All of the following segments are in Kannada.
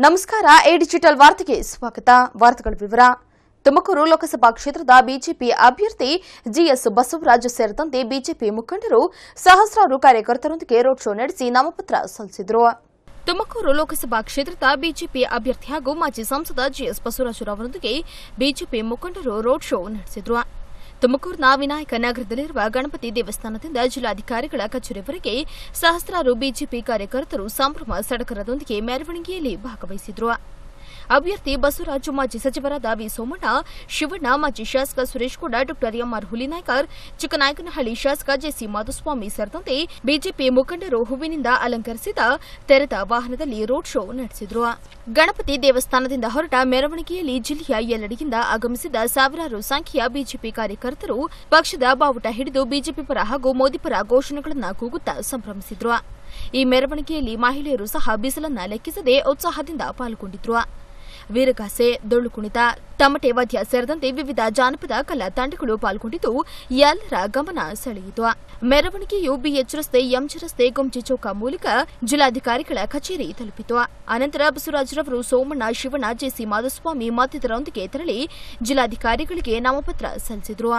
ನಮಸ್ಕಾರ ಎ ಡಿಜಿಟಲ್ ವಾರ್ತೆಗೆ ಸ್ವಾಗತ. ವಾರ್ತೆಗಳ ವಿವರ. ತುಮಕೂರು ಲೋಕಸಭಾ ಕ್ಷೇತ್ರದ ಬಿಜೆಪಿ ಅಭ್ಯರ್ಥಿ ಜಿಎಸ್ ಬಸವರಾಜ್ ಸೇರಿದಂತೆ ಬಿಜೆಪಿ ಮುಖಂಡರು ಸಹಸ್ರಾರು ಕಾರ್ಯಕರ್ತರೊಂದಿಗೆ ರೋಡ್ ಶೋ ನಡೆಸಿ ನಾಮಪತ್ರ ಸಲ್ಲಿಸಿದರು. ತುಮಕೂರು ಲೋಕಸಭಾ ಕ್ಷೇತ್ರದ ಬಿಜೆಪಿ ಅಭ್ಯರ್ಥಿ ಹಾಗೂ ಮಾಜಿ ಸಂಸದ ಜಿಎಸ್ ಬಸವರಾಜ್ ಅವರೊಂದಿಗೆ ಬಿಜೆಪಿ ಮುಖಂಡರು ರೋಡ್ ಶೋ ನಡೆಸಿದರು. ತುಮಕೂರಿನ ವಿನಾಯಕ ನಗರದಲ್ಲಿರುವ ಗಣಪತಿ ದೇವಸ್ಥಾನದಿಂದ ಜಿಲ್ಲಾಧಿಕಾರಿಗಳ ಕಚೇರಿವರೆಗೆ ಸಹಸ್ರಾರು ಬಿಜೆಪಿ ಕಾರ್ಯಕರ್ತರು ಸಂಭ್ರಮ ಸಡಗರದೊಂದಿಗೆ ಮೆರವಣಿಗೆಯಲ್ಲಿ ಭಾಗವಹಿಸಿದರು. ಅಭ್ಯರ್ಥಿ ಬಸವರಾಜು ಮಾಜಿ ಸಚಿವರಾದ ವಿ ಸೋಮಣ್ಣ, ಶಿವಣ್ಣ, ಮಾಜಿ ಶಾಸಕ ಸುರೇಶ್ ಗೌಡ, ಡಾ ಎಂಆರ್ ಹುಲಿನಾಯ್ಕರ್, ಚಿಕ್ಕನಾಯಕನಹಳ್ಳಿ ಶಾಸಕ ಜೆಸಿ ಮಾಧುಸ್ವಾಮಿ ಸೇರಿದಂತೆ ಬಿಜೆಪಿ ಮುಖಂಡರು ಹೂವಿನಿಂದ ಅಲಂಕರಿಸಿದ ತೆರೆದ ವಾಹನದಲ್ಲಿ ರೋಡ್ ಶೋ ನಡೆಸಿದರು. ಗಣಪತಿ ದೇವಸ್ಥಾನದಿಂದ ಹೊರಟ ಮೆರವಣಿಗೆಯಲ್ಲಿ ಜಿಲ್ಲೆಯ ಎಲ್ಲೆಡೆಯಿಂದ ಆಗಮಿಸಿದ ಸಾವಿರಾರು ಸಂಖ್ಯೆಯ ಬಿಜೆಪಿ ಕಾರ್ಯಕರ್ತರು ಪಕ್ಷದ ಬಾವುಟ ಹಿಡಿದು ಬಿಜೆಪಿ ಪರ ಹಾಗೂ ಮೋದಿ ಪರ ಘೋಷಣೆಗಳನ್ನು ಕೂಗುತ್ತಾ ಸಂಭ್ರಮಿಸಿದರು. ಈ ಮೆರವಣಿಗೆಯಲ್ಲಿ ಮಹಿಳೆಯರು ಸಹ ಬಿಸಿಲನ್ನ ಲೆಕ್ಕಿಸದೆ ಉತ್ಸಾಹದಿಂದ ಪಾಲ್ಗೊಂಡಿದ್ರು. ವೀರಗಾಸೆ, ಡೊಳ್ಳು ಕುಣಿತ, ತಮಟೆ ವಾದ್ಯ ಸೇರಿದಂತೆ ವಿವಿಧ ಜಾನಪದ ಕಲಾ ತಂಡಗಳು ಪಾಲ್ಗೊಂಡಿದ್ದು ಎಲ್ಲರ ಗಮನ ಸೆಳೆಯಿತು. ಮೆರವಣಿಗೆಯು ಬಿಎಚ್ ರಸ್ತೆ, ಎಂಜಿ ರಸ್ತೆ, ಗುಂಜಿ ಚೌಕ ಮೂಲಕ ಜಿಲ್ಲಾಧಿಕಾರಿಗಳ ಕಚೇರಿ ತಲುಪಿತು. ಅನಂತರ ಬಸವರಾಜರವರು ಸೋಮಣ್ಣ, ಶಿವಣ್ಣ, ಜೆಸಿ ಮಾಧುಸ್ವಾಮಿ ಮತ್ತಿತರರೊಂದಿಗೆ ತೆರಳಿ ಜಿಲ್ಲಾಧಿಕಾರಿಗಳಿಗೆ ನಾಮಪತ್ರ ಸಲ್ಲಿಸಿದರು.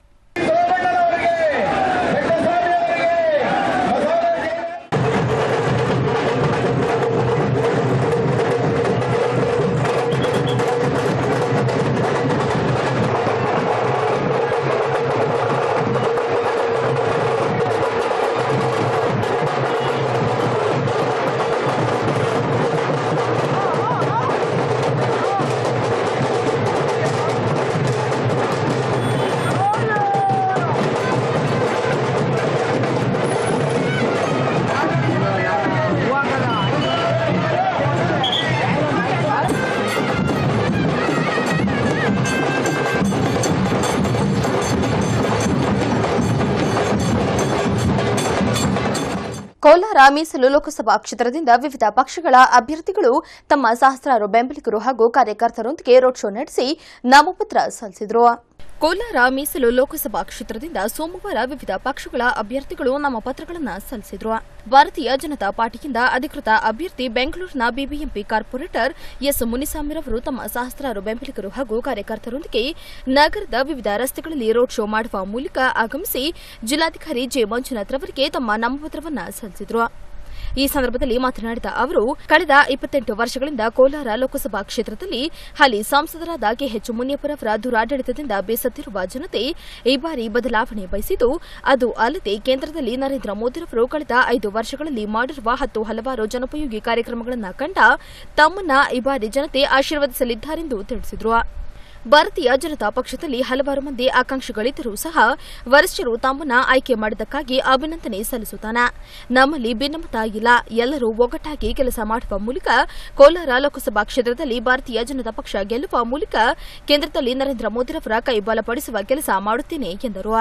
ಕೋಲಾರ ಮೀಸಲು ಲೋಕಸಭಾ ಕ್ಷೇತ್ರದಿಂದ ವಿವಿಧ ಪಕ್ಷಗಳ ಅಭ್ಯರ್ಥಿಗಳು ತಮ್ಮ ಸಹಸ್ರಾರು ಬೆಂಬಲಿಗರು ಹಾಗೂ ಕಾರ್ಯಕರ್ತರೊಂದಿಗೆ ರೋಡ್ ಶೋ ನಡೆಸಿ ನಾಮಪತ್ರ ಸಲ್ಲಿಸಿದರು. ಕೋಲಾರ ಮೀಸಲು ಲೋಕಸಭಾ ಕ್ಷೇತ್ರದಿಂದ ಸೋಮವಾರ ವಿವಿಧ ಪಕ್ಷಗಳ ಅಭ್ಯರ್ಥಿಗಳು ನಾಮಪತ್ರಗಳನ್ನು ಸಲ್ಲಿಸಿದರು. ಭಾರತೀಯ ಜನತಾ ಪಾರ್ಟಿಯಿಂದ ಅಧಿಕೃತ ಅಭ್ಯರ್ಥಿ ಬೆಂಗಳೂರಿನ ಬಿಬಿಎಂಪಿ ಕಾರ್ಪೊರೇಟರ್ ಎಸ್ ಮುನಿಸ್ವಾಮಿರವರು ತಮ್ಮ ಸಹಸ್ರಾರು ಬೆಂಬಲಿಗರು ಹಾಗೂ ಕಾರ್ಯಕರ್ತರೊಂದಿಗೆ ನಗರದ ವಿವಿಧ ರಸ್ತೆಗಳಲ್ಲಿ ರೋಡ್ ಶೋ ಮಾಡುವ ಮೂಲಕ ಆಗಮಿಸಿ ಜಿಲ್ಲಾಧಿಕಾರಿ ಜೆ ಮಂಜುನಾಥ್ ರವರಿಗೆ ತಮ್ಮ ನಾಮಪತ್ರವನ್ನು ಸಲ್ಲಿಸಿದರು. ಈ ಸಂದರ್ಭದಲ್ಲಿ ಮಾತನಾಡಿದ ಅವರು, ಕಳೆದ 28 ವರ್ಷಗಳಿಂದ ಕೋಲಾರ ಲೋಕಸಭಾ ಕ್ಷೇತ್ರದಲ್ಲಿ ಹಾಲಿ ಸಂಸದರಾದ ಕೆಎಚ್ ಮುನಿಯಪ್ಪರವರ ದುರಾಡಳಿತದಿಂದ ಬೇಸತ್ತಿರುವ ಜನತೆ ಈ ಬಾರಿ ಬದಲಾವಣೆ ಬಯಸಿದ್ದು, ಅದು ಅಲ್ಲದೆ ಕೇಂದ್ರದಲ್ಲಿ ನರೇಂದ್ರ ಮೋದಿರವರು ಕಳೆದ 5 ವರ್ಷಗಳಲ್ಲಿ ಮಾಡಿರುವ 10 ಹಲವಾರು ಜನೋಪಯೋಗಿ ಕಾರ್ಯಕ್ರಮಗಳನ್ನು ಕಂಡ ತಮ್ಮನ್ನ ಈ ಬಾರಿ ಜನತೆ ಆಶೀರ್ವದಿಸಲಿದ್ದಾರೆಂದು ತಿಳಿಸಿದರು. ಭಾರತೀಯ ಜನತಾ ಪಕ್ಷದಲ್ಲಿ ಹಲವಾರು ಮಂದಿ ಆಕಾಂಕ್ಷಿಗಳಿದ್ದರೂ ಸಹ ವರಿಷ್ಠರು ತಮ್ಮನ್ನ ಆಯ್ಕೆ ಮಾಡಿದ್ದಕ್ಕಾಗಿ ಅಭಿನಂದನೆ ಸಲ್ಲಿಸುತ್ತಾನೆ. ನಮ್ಮಲ್ಲಿ ಭಿನ್ನಮತ ಇಲ್ಲ, ಎಲ್ಲರೂ ಒಗ್ಗಟ್ಟಾಗಿ ಕೆಲಸ ಮಾಡುವ ಮೂಲಕ ಕೋಲಾರ ಲೋಕಸಭಾ ಕ್ಷೇತ್ರದಲ್ಲಿ ಭಾರತೀಯ ಜನತಾ ಪಕ್ಷ ಗೆಲ್ಲುವ ಮೂಲಕ ಕೇಂದ್ರದಲ್ಲಿ ನರೇಂದ್ರ ಮೋದಿರವರ ಕೈ ಬಲಪಡಿಸುವ ಕೆಲಸ ಮಾಡುತ್ತೇನೆ ಎಂದರು.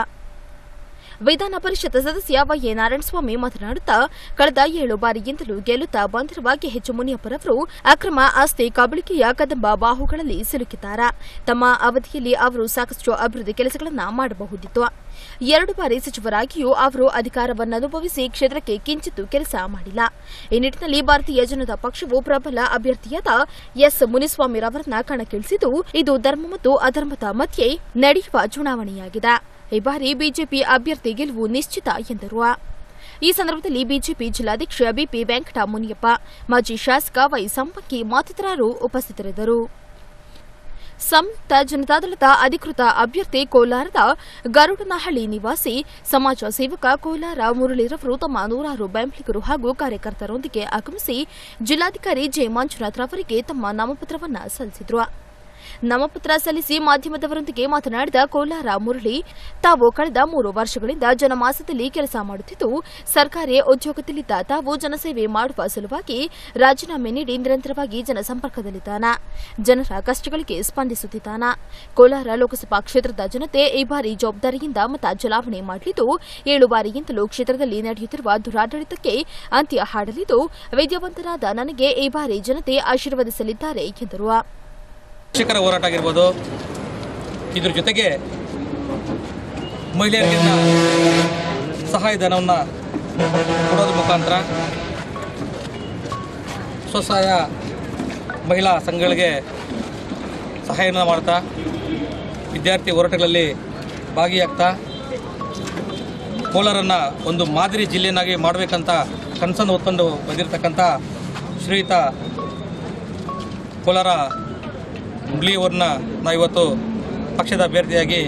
ವಿಧಾನ ಪರಿಷತ್ ಸದಸ್ಯ ವೈಎ ನಾರಾಯಣಸ್ವಾಮಿ ಮಾತನಾಡುತ್ತಾ, ಕಳೆದ 7 ಬಾರಿಯಿಂದಲೂ ಗೆಲ್ಲುತ್ತಾ ಬಂದಿರುವ ಕೆಎಚ್ ಮುನಿಯಪ್ಪರವರು ಅಕ್ರಮ ಆಸ್ತಿ ಕಬಳಿಕೆಯ ಕದಂಬ ಬಾಹುಗಳಲ್ಲಿ ಸಿಲುಕಿದ್ದಾರೆ. ತಮ್ಮ ಅವಧಿಯಲ್ಲಿ ಅವರು ಸಾಕಷ್ಟು ಅಭಿವೃದ್ಧಿ ಕೆಲಸಗಳನ್ನು ಮಾಡಬಹುದಿತ್ತು. 2 ಬಾರಿ ಸಚಿವರಾಗಿಯೂ ಅವರು ಅಧಿಕಾರವನ್ನನುಭವಿಸಿ ಕ್ಷೇತ್ರಕ್ಕೆ ಕಿಂಚಿತ್ತೂ ಕೆಲಸ ಮಾಡಿಲ್ಲ. ಈ ನಿಟ್ಟಿನಲ್ಲಿ ಭಾರತೀಯ ಜನತಾ ಪಕ್ಷವು ಪ್ರಬಲ ಅಭ್ಯರ್ಥಿಯಾದ ಎಸ್ ಮುನಿಸ್ವಾಮಿರವರನ್ನ ಕಣಕ್ಕಿಳಿಸಿದ್ದು, ಇದು ಧರ್ಮ ಮತ್ತು ಅಧರ್ಮದ ಮಧ್ಯೆ ನಡೆಯುವ ಚುನಾವಣೆಯಾಗಿದೆ. ಈ ಬಾರಿ ಬಿಜೆಪಿ ಅಭ್ಯರ್ಥಿ ಗೆಲುವು ನಿಶ್ಚಿತ ಎಂದರು. ಈ ಸಂದರ್ಭದಲ್ಲಿ ಬಿಜೆಪಿ ಜಿಲ್ಲಾಧ್ಯಕ್ಷ ಬಿಪಿ ವೆಂಕಟ ಮುನಿಯಪ್ಪ, ಮಾಜಿ ಶಾಸಕ ವೈ ಸಂಪಂಗಿ ಮತ್ತಿತರರು ಉಪಸ್ಥಿತರಿದ್ದರು. ಸಂಯುಕ್ತ ಜನತಾದಳದ ಅಧಿಕೃತ ಅಭ್ಯರ್ಥಿ ಕೋಲಾರದ ಗರುಡನಹಳ್ಳಿ ನಿವಾಸಿ ಸಮಾಜ ಸೇವಕ ಕೋಲಾರ ಮುರಳಿರವರು ತಮ್ಮ 100 ಬೆಂಬಲಿಗರು ಹಾಗೂ ಕಾರ್ಯಕರ್ತರೊಂದಿಗೆ ಆಗಮಿಸಿ ಜಿಲ್ಲಾಧಿಕಾರಿ ಜೆ ಮಂಜುನಾಥ್ ರವರಿಗೆ ತಮ್ಮ ನಾಮಪತ್ರವನ್ನು ಸಲ್ಲಿಸಿದರು. ನಾಮಪತ್ರ ಸಲ್ಲಿಸಿ ಮಾಧ್ಯಮದವರೊಂದಿಗೆ ಮಾತನಾಡಿದ ಕೋಲಾರ ಮುರಳಿ, ತಾವು ಕಳೆದ 3 ವರ್ಷಗಳಿಂದ ಜನಮಾಸದಲ್ಲಿ ಕೆಲಸ ಮಾಡುತ್ತಿದ್ದು, ಸರ್ಕಾರಿ ಉದ್ಯೋಗದಲ್ಲಿದ್ದ ತಾವು ಜನಸೇವೆ ಮಾಡುವ ಸಲುವಾಗಿ ರಾಜೀನಾಮೆ ನೀಡಿ ನಿರಂತರವಾಗಿ ಜನಸಂಪರ್ಕದಲ್ಲಿದ್ದಾನೆ. ಜನರ ಕಷ್ಟಗಳಿಗೆ ಸ್ಪಂದಿಸುತ್ತಿದ್ದಾನೆ. ಕೋಲಾರ ಲೋಕಸಭಾ ಕ್ಷೇತ್ರದ ಜನತೆ ಈ ಬಾರಿ ಜವಾಬ್ದಾರಿಯಿಂದ ಮತ ಚಲಾವಣೆ ಮಾಡಲಿದ್ದು, 7 ಬಾರಿಯಿಂದಲೂ ಕ್ಷೇತ್ರದಲ್ಲಿ ನಡೆಯುತ್ತಿರುವ ದುರಾಡಳಿತಕ್ಕೆ ಅಂತ್ಯ ಹಾಡಲಿದ್ದು, ವಿದ್ಯಾವಂತರಾದ ನನಗೆ ಈ ಬಾರಿ ಜನತೆ ಆಶೀರ್ವದಿಸಲಿದ್ದಾರೆ ಎಂದರು. ಶಿಕ್ಷಕರ ಹೋರಾಟ ಆಗಿರ್ಬೋದು, ಇದರ ಜೊತೆಗೆ ಮಹಿಳೆಯರಿಗಿಂತ ಸಹಾಯಧನವನ್ನು ಕೊಡೋದ್ರ ಮುಖಾಂತರ ಸ್ವಸಹಾಯ ಮಹಿಳಾ ಸಂಘಗಳಿಗೆ ಸಹಾಯನ ಮಾಡ್ತಾ ವಿದ್ಯಾರ್ಥಿ ಹೋರಾಟಗಳಲ್ಲಿ ಭಾಗಿಯಾಗ್ತಾ ಕೋಲಾರನ್ನು ಒಂದು ಮಾದರಿ ಜಿಲ್ಲೆಯನ್ನಾಗಿ ಮಾಡಬೇಕಂತ ಕನಸನ್ನು ಹೊತ್ಕೊಂಡು ಬಂದಿರತಕ್ಕಂಥ ಶ್ರೀಯುತ ಕೋಲಾರ ಹುಬ್ಳಿಯವ್ರನ್ನ ನಾವಿವತ್ತು ಪಕ್ಷದ ಅಭ್ಯರ್ಥಿಯಾಗಿ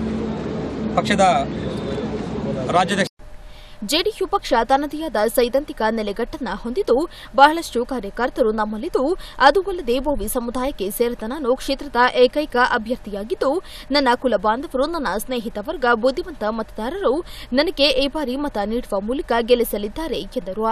ಪಕ್ಷದ ರಾಜ್ಯಾಧ್ಯಕ್ಷ ಜೆಡಿಯು ಪಕ್ಷ ತನ್ನದೇ ಆದ ಸೈದ್ಧಾಂತಿಕ ನೆಲೆಗಟ್ಟನ್ನು ಹೊಂದಿದ್ದು ಬಹಳಷ್ಟು ಕಾರ್ಯಕರ್ತರು ನಮ್ಮಲ್ಲಿದ್ದು ಅದು ಅಲ್ಲದೆ ಓವಿ ಸಮುದಾಯಕ್ಕೆ ಸೇರಿದ ನಾನು ಕ್ಷೇತ್ರದ ಏಕೈಕ ಅಭ್ಯರ್ಥಿಯಾಗಿದ್ದು ನನ್ನ ಕುಲ ಬಾಂಧವರು ನನ್ನ ಸ್ನೇಹಿತ ವರ್ಗ ಬುದ್ಧಿವಂತ ಮತದಾರರು ನನಗೆ ಈ ಬಾರಿ ಮತ ನೀಡುವ ಮೂಲಕ ಗೆಲ್ಲಿಸಲಿದ್ದಾರೆ ಎಂದರು.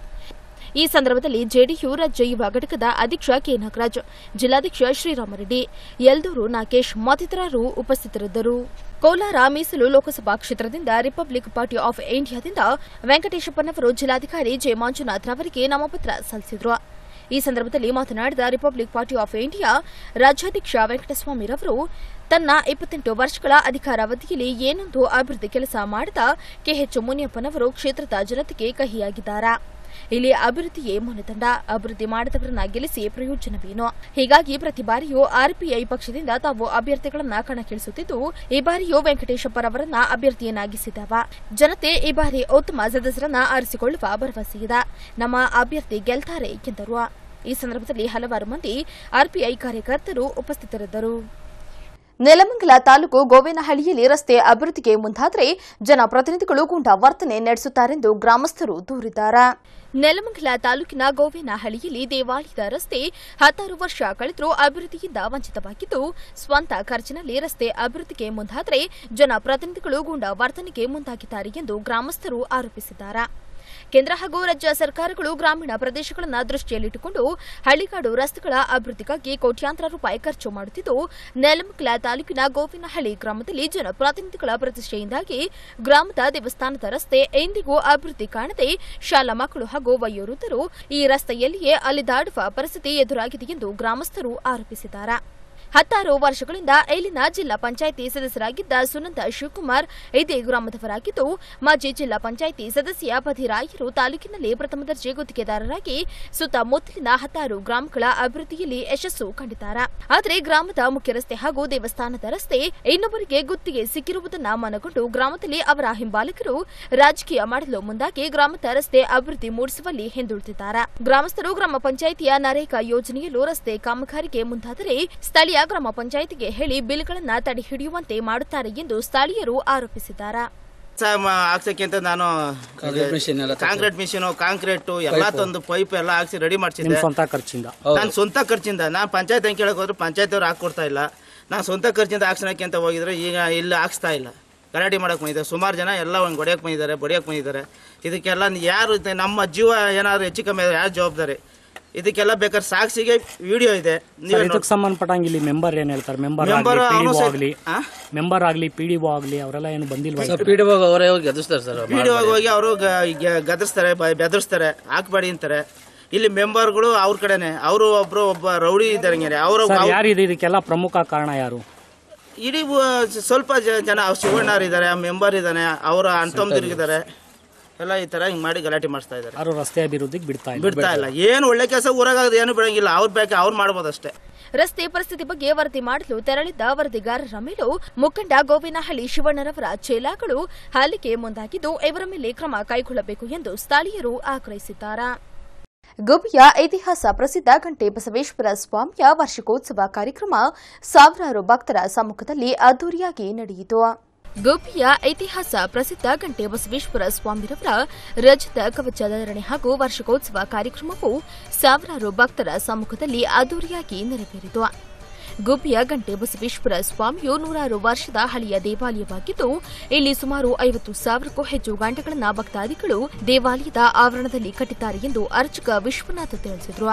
ಈ ಸಂದರ್ಭದಲ್ಲಿ ಜೆಡಿಯು ರಾಜ್ಯ ಯುವ ಘಟಕದ ಅಧ್ಯಕ್ಷ ಕೆ ನಾಗರಾಜ್, ಜಿಲ್ಲಾಧ್ಯಕ್ಷ ಶ್ರೀರಾಮರೆಡ್ಡಿ, ಯಲ್ದೂರು ನಾಗೇಶ್ ಮತ್ತಿತರರು ಉಪಸ್ಥಿತರಿದ್ದರು. ಕೋಲಾರ ಮೀಸಲು ಲೋಕಸಭಾ ಕ್ಷೇತ್ರದಿಂದ ರಿಪಬ್ಲಿಕ್ ಪಾರ್ಟಿ ಆಫ್ ಇಂಡಿಯಾದಿಂದ ವೆಂಕಟೇಶಪ್ಪನವರು ಜಿಲ್ಲಾಧಿಕಾರಿ ಜೆ ಮಂಜುನಾಥ್ ಅವರಿಗೆ ನಾಮಪತ್ರ ಸಲ್ಲಿಸಿದರು. ಈ ಸಂದರ್ಭದಲ್ಲಿ ಮಾತನಾಡಿದ ರಿಪಬ್ಲಿಕ್ ಪಾರ್ಟಿ ಆಫ್ ಇಂಡಿಯಾ ರಾಜ್ಯಾಧ್ಯಕ್ಷ ವೆಂಕಟಸ್ವಾಮಿರವರು ತನ್ನ 28 ವರ್ಷಗಳ ಅಧಿಕಾರಾವಧಿಯಲ್ಲಿ ಏನೊಂದು ಅಭಿವೃದ್ಧಿ ಕೆಲಸ ಮಾಡಿದ ಕೆಎಚ್ ಮುನಿಯಪ್ಪನವರು ಕ್ಷೇತ್ರದ ಜನತೆಗೆ ಕಹಿಯಾಗಿದ್ದಾರೆ. ಇಲ್ಲಿ ಅಭಿವೃದ್ಧಿಯೇ ಮಾನದಂಡ, ಅಭಿವೃದ್ಧಿ ಮಾಡಿದವರನ್ನ ಗೆಲ್ಲಿಸಿ ಪ್ರಯೋಜನವೇನು? ಹೀಗಾಗಿ ಪ್ರತಿ ಬಾರಿಯೂ ಆರ್ಪಿಐ ಪಕ್ಷದಿಂದ ತಾವು ಅಭ್ಯರ್ಥಿಗಳನ್ನ ಕಣಕ್ಕಿಳಿಸುತ್ತಿದ್ದು ಈ ಬಾರಿಯೂ ವೆಂಕಟೇಶಪ್ಪರವರನ್ನ ಅಭ್ಯರ್ಥಿಯನ್ನಾಗಿಸಿದವ. ಜನತೆ ಈ ಬಾರಿ ಉತ್ತಮ ಸದಸ್ಯರನ್ನ ಆರಿಸಿಕೊಳ್ಳುವ ಭರವಸೆಯಿದೆ. ನಮ್ಮ ಅಭ್ಯರ್ಥಿ ಗೆಲ್ತಾರೆ ಎಂದರು. ಈ ಸಂದರ್ಭದಲ್ಲಿ ಹಲವಾರು ಮಂದಿ ಆರ್ಪಿಐ ಕಾರ್ಯಕರ್ತರು ಉಪಸ್ಥಿತರಿದ್ದರು. ನೆಲಮಂಗಲ ತಾಲೂಕು ಗೋವೇನಹಳ್ಳಿಯಲ್ಲಿ ರಸ್ತೆ ಅಭಿವೃದ್ಧಿಗೆ ಮುಂದಾದರೆ ಜನಪ್ರತಿನಿಧಿಗಳು ಗೂಂಡಾ ವರ್ತನೆ ನಡೆಸುತ್ತಾರೆಂದು ಗ್ರಾಮಸ್ಥರು ದೂರಿದ್ದಾರೆ. ನೆಲಮಂಗಲ ತಾಲೂಕಿನ ಗೋವೇನಹಳ್ಳಿಯಲ್ಲಿ ದೇವಾಲಯದ ರಸ್ತೆ 16 ವರ್ಷ ಕಳೆದರೂ ಅಭಿವೃದ್ಧಿಯಿಂದ ವಂಚಿತವಾಗಿದ್ದು ಸ್ವಂತ ಖರ್ಚಿನಲ್ಲಿ ರಸ್ತೆ ಅಭಿವೃದ್ಧಿಗೆ ಮುಂದಾದರೆ ಜನಪ್ರತಿನಿಧಿಗಳು ಗೂಂಡಾ ವರ್ತನೆಗೆ ಮುಂದಾಗಿದ್ದಾರೆ ಎಂದು ಗ್ರಾಮಸ್ಥರು ಆರೋಪಿಸಿದ್ದಾರೆ. ಕೇಂದ್ರ ಹಾಗೂ ರಾಜ್ಯ ಸರ್ಕಾರಗಳು ಗ್ರಾಮೀಣ ಪ್ರದೇಶಗಳನ್ನು ದೃಷ್ಟಿಯಲ್ಲಿಟ್ಟುಕೊಂಡು ಹಳ್ಳಿಗಾಡು ರಸ್ತೆಗಳ ಅಭಿವೃದ್ಧಿಗಾಗಿ ಕೋಟ್ಯಾಂತರ ರೂಪಾಯಿ ಖರ್ಚು ಮಾಡುತ್ತಿದ್ದು ನೆಲಮಂಗಲ ತಾಲೂಕಿನ ಗೋವಿನಹಳ್ಳಿ ಗ್ರಾಮದಲ್ಲಿ ಜನಪ್ರತಿನಿಧಿಗಳ ಪ್ರತಿಷ್ಠೆಯಿಂದಾಗಿ ಗ್ರಾಮದ ದೇವಸ್ಥಾನದ ರಸ್ತೆ ಎಂದಿಗೂ ಅಭಿವೃದ್ಧಿ ಕಾಣದೆ ಶಾಲಾ ಮಕ್ಕಳು ಹಾಗೂ ವಯೋವೃದ್ಧರು ಈ ರಸ್ತೆಯಲ್ಲಿಯೇ ಅಲೆದಾಡುವ ಪರಿಸ್ಥಿತಿ ಎದುರಾಗಿದೆ ಎಂದು ಗ್ರಾಮಸ್ಥರು ಆರೋಪಿಸಿದ್ದಾರೆ. 16 ವರ್ಷಗಳಿಂದ ಇಲ್ಲಿನ ಜಿಲ್ಲಾ ಪಂಚಾಯಿತಿ ಸದಸ್ಯರಾಗಿದ್ದ ಸುನಂದ ಶಿವಕುಮಾರ್ ಇದೇ ಗ್ರಾಮದವರಾಗಿದ್ದು ಮಾಜಿ ಜಿಲ್ಲಾ ಪಂಚಾಯಿತಿ ಸದಸ್ಯ ಬಧಿರಾಯರು ತಾಲೂಕಿನಲ್ಲಿ ಪ್ರಥಮ ದರ್ಜೆ ಗುತ್ತಿಗೆದಾರರಾಗಿ ಸುತ್ತಮುತ್ತಲಿನ 16 ಗ್ರಾಮಗಳ ಅಭಿವೃದ್ಧಿಯಲ್ಲಿ ಯಶಸ್ಸು ಕಂಡಿದ್ದಾರೆ. ಆದರೆ ಗ್ರಾಮದ ಮುಖ್ಯ ರಸ್ತೆ ಹಾಗೂ ದೇವಸ್ಥಾನದ ರಸ್ತೆ ಇನ್ನೊಬ್ಬರಿಗೆ ಗುತ್ತಿಗೆ ಸಿಕ್ಕಿರುವುದನ್ನು ಮನಗೊಂಡು ಗ್ರಾಮದಲ್ಲಿ ಅವರ ಹಿಂಬಾಲಕರು ರಾಜಕೀಯ ಮಾಡಲು ಮುಂದಾಗಿ ಗ್ರಾಮದ ರಸ್ತೆ ಅಭಿವೃದ್ಧಿ ಮೂಡಿಸುವಲ್ಲಿ ಹಿಂದುಳಿದಿದ್ದಾರೆ. ಗ್ರಾಮಸ್ಥರು ಗ್ರಾಮ ಪಂಚಾಯಿತಿಯ ನರೇಗಾ ಯೋಜನೆಯಲ್ಲೂ ರಸ್ತೆ ಕಾಮಗಾರಿಗೆ ಮುಂದಾದರೆ ಸ್ಥಳೀಯ ಗ್ರಾಮ ಪಂಚಾಯಿತಿಗೆ ಹೇಳಿ ಬಿಲ್ಗಳನ್ನು ತಡೆ ಹಿಡಿಯುವಂತೆ ಮಾಡುತ್ತಾರೆ ಎಂದು ಸ್ಥಳೀಯರು ಆರೋಪಿಸಿದ್ದಾರೆ. ಹಾಕ್ಸಕ್ಕಿಂತ ನಾನು ಕಾಂಕ್ರೀಟ್ ಮಿಷಿನ್ ಕಾಂಕ್ರೀಟ್ ಎಲ್ಲ ತಂದು ಪೈಪ್ ಎಲ್ಲ ಹಾಕ್ಸಿ ರೆಡಿ ಮಾಡ್ಸಿದ್ದೆ ನಾನು ಸ್ವಂತ ಖರ್ಚಿಂದ. ನಾನು ಪಂಚಾಯತ್ ಹೆಂಗೆ ಕೇಳಕ್ ಹೋದ್ರು ಪಂಚಾಯತ್ ಅವ್ರು ಹಾಕೊಡ್ತಾ ಇಲ್ಲ. ನಾನು ಸ್ವಂತ ಖರ್ಚಿಂದ ಹಾಕ್ಸೋಕೆ ಅಂತ ಹೋಗಿದ್ರೆ ಈಗ ಇಲ್ಲಿ ಹಾಕ್ಸ್ತಾ ಇಲ್ಲ. ಗಲಾಟೆ ಮಾಡಕ್ ಬಂದಿದ್ದಾರೆ ಸುಮಾರು ಜನ, ಎಲ್ಲ ಒಂದು ಹೊಡೆಯಕ್ಕೆ ಬಂದಿದ್ದಾರೆ, ಬಡಿಯಕ್ಕೆ ಬಂದಿದ್ದಾರೆ. ಇದಕ್ಕೆಲ್ಲ ಯಾರು ನಮ್ಮ ಜೀವ ಏನಾದ್ರು ಹೆಚ್ಚು ಕಮ್ಮಿ ಯಾರು ಜವಾಬ್ದಾರಿ? ಇದಕ್ಕೆಲ್ಲ ಬೇಕಾದ್ರೆ ಸಾಕ್ಷಿಗೆ ವಿಡಿಯೋ ಇದೆ. ಇದಕ್ಕೆ ಸಂಬಂಧಪಟ್ಟಂಗೆ ಇಲ್ಲಿ ಮೆಂಬರ್ ಏನ್ ಹೇಳ್ತಾರೆ? ಮೆಂಬರ್ ಆಗ್ಲಿ ಪಿಡಿಒ ಆಗ್ಲಿ ಅವರೆಲ್ಲ ಏನು ಬಂದಿಲ್ವಾ? ಪಿಡಿಒ ಅವರೇ ಗದರ್ಸ್ತಾರೆ ಸರ್. ಪಿಡಿಒ ಹೋಗಿ ಅವರು ಗದರ್ಸ್ತಾರೆ, ಬೆದರ್ಸ್ತಾರೆ, ಹಾಕ್ಬೇಡಿ ಅಂತಾರೆ. ಇಲ್ಲಿ ಮೆಂಬರ್ಗಳು ಅವ್ರ ಕಡೆನೆ, ಅವರು ಒಬ್ಬ ರೌಡಿ ಇದ್ದಾರೆ. ಅವರು ಯಾರು ಇದಕ್ಕೆಲ್ಲ ಪ್ರಮುಖ ಕಾರಣ ಯಾರು? ಇಡೀ ಸ್ವಲ್ಪ ಜನ ಶಿವಣ್ಣವ್ರು ಇದ್ದಾರೆ, ಮೆಂಬರ್ ಇದ್ದಾನೆ, ಅವರ ಅಂತಂದಿರಿದ್ದಾರೆ, ಎಲ್ಲ ಈ ತರ ಹಿಂಗ್ ಮಾಡಿ ಗಲಾಟೆ ಮಾಡಿಸ್ತಾ ಇದ್ದಾರೆ. ಯಾರು ರಸ್ತೆ ಅಭಿವೃದ್ಧಿಗೆ ಬಿಡ್ತಾ ಇಲ್ಲ. ಏನು ಒಳ್ಳೆ ಕೆಲಸ ಊರಾಗದು ಏನು ಬಿಡಂಗಿಲ್ಲ. ಅವ್ರ ಬೇಕು ಅವ್ರು ಮಾಡ್ಬೋದಷ್ಟೇ. ರಸ್ತೆ ಪರಿಸ್ಥಿತಿ ಬಗ್ಗೆ ವರದಿ ಮಾಡಲು ತೆರಳಿದ್ದ ವರದಿಗಾರರ ಮೇಲೂ ಮುಖಂಡ ಗೋವಿನಹಳ್ಳಿ ಶಿವಣ್ಣರವರ ಚೇಲಾಗಳು ಹಲ್ಲೆಗೆ ಮುಂದಾಗಿದ್ದು ಇವರ ಮೇಲೆ ಕ್ರಮ ಕೈಗೊಳ್ಳಬೇಕು ಎಂದು ಸ್ಥಳೀಯರು ಆಗ್ರಹಿಸಿದ್ದಾರೆ. ಗುಬ್ಬಿಯ ಇತಿಹಾಸ ಪ್ರಸಿದ್ಧ ಗಂಟೆ ಬಸವೇಶ್ವರ ಸ್ವಾಮಿಯ ವಾರ್ಷಿಕೋತ್ಸವ ಕಾರ್ಯಕ್ರಮ ಸಾವಿರಾರು ಭಕ್ತರ ಸಮ್ಮುಖದಲ್ಲಿ ಅದ್ದೂರಿಯಾಗಿ ನಡೆಯಿತು. ಗುಬ್ಬಿಯ ಇತಿಹಾಸ ಪ್ರಸಿದ್ಧ ಗಂಟೆ ಬಸವೇಶ್ವರ ಸ್ವಾಮಿರವರ ರಜತ ಕವಚಧಾರಣೆ ಹಾಗೂ ವಾರ್ಷಿಕೋತ್ಸವ ಕಾರ್ಯಕ್ರಮವು ಸಾವಿರಾರು ಭಕ್ತರ ಸಮ್ಮುಖದಲ್ಲಿ ಅದ್ದೂರಿಯಾಗಿ ನೆರವೇರಿತು. ಗುಬ್ಬಿಯ ಗಂಟೆ ಬಸವೇಶ್ವರ ಸ್ವಾಮಿಯು 100 ವರ್ಷದ ಹಳೆಯ ದೇವಾಲಯವಾಗಿದ್ದು ಇಲ್ಲಿ ಸುಮಾರು 50,000ಕ್ಕೂ ಹೆಚ್ಚು ಗಂಟೆಗಳನ್ನು ಭಕ್ತಾದಿಗಳು ದೇವಾಲಯದ ಆವರಣದಲ್ಲಿ ಕಟ್ಟಿದ್ದಾರೆ ಎಂದು ಅರ್ಚಕ ವಿಶ್ವನಾಥ ತಿಳಿಸಿದರು.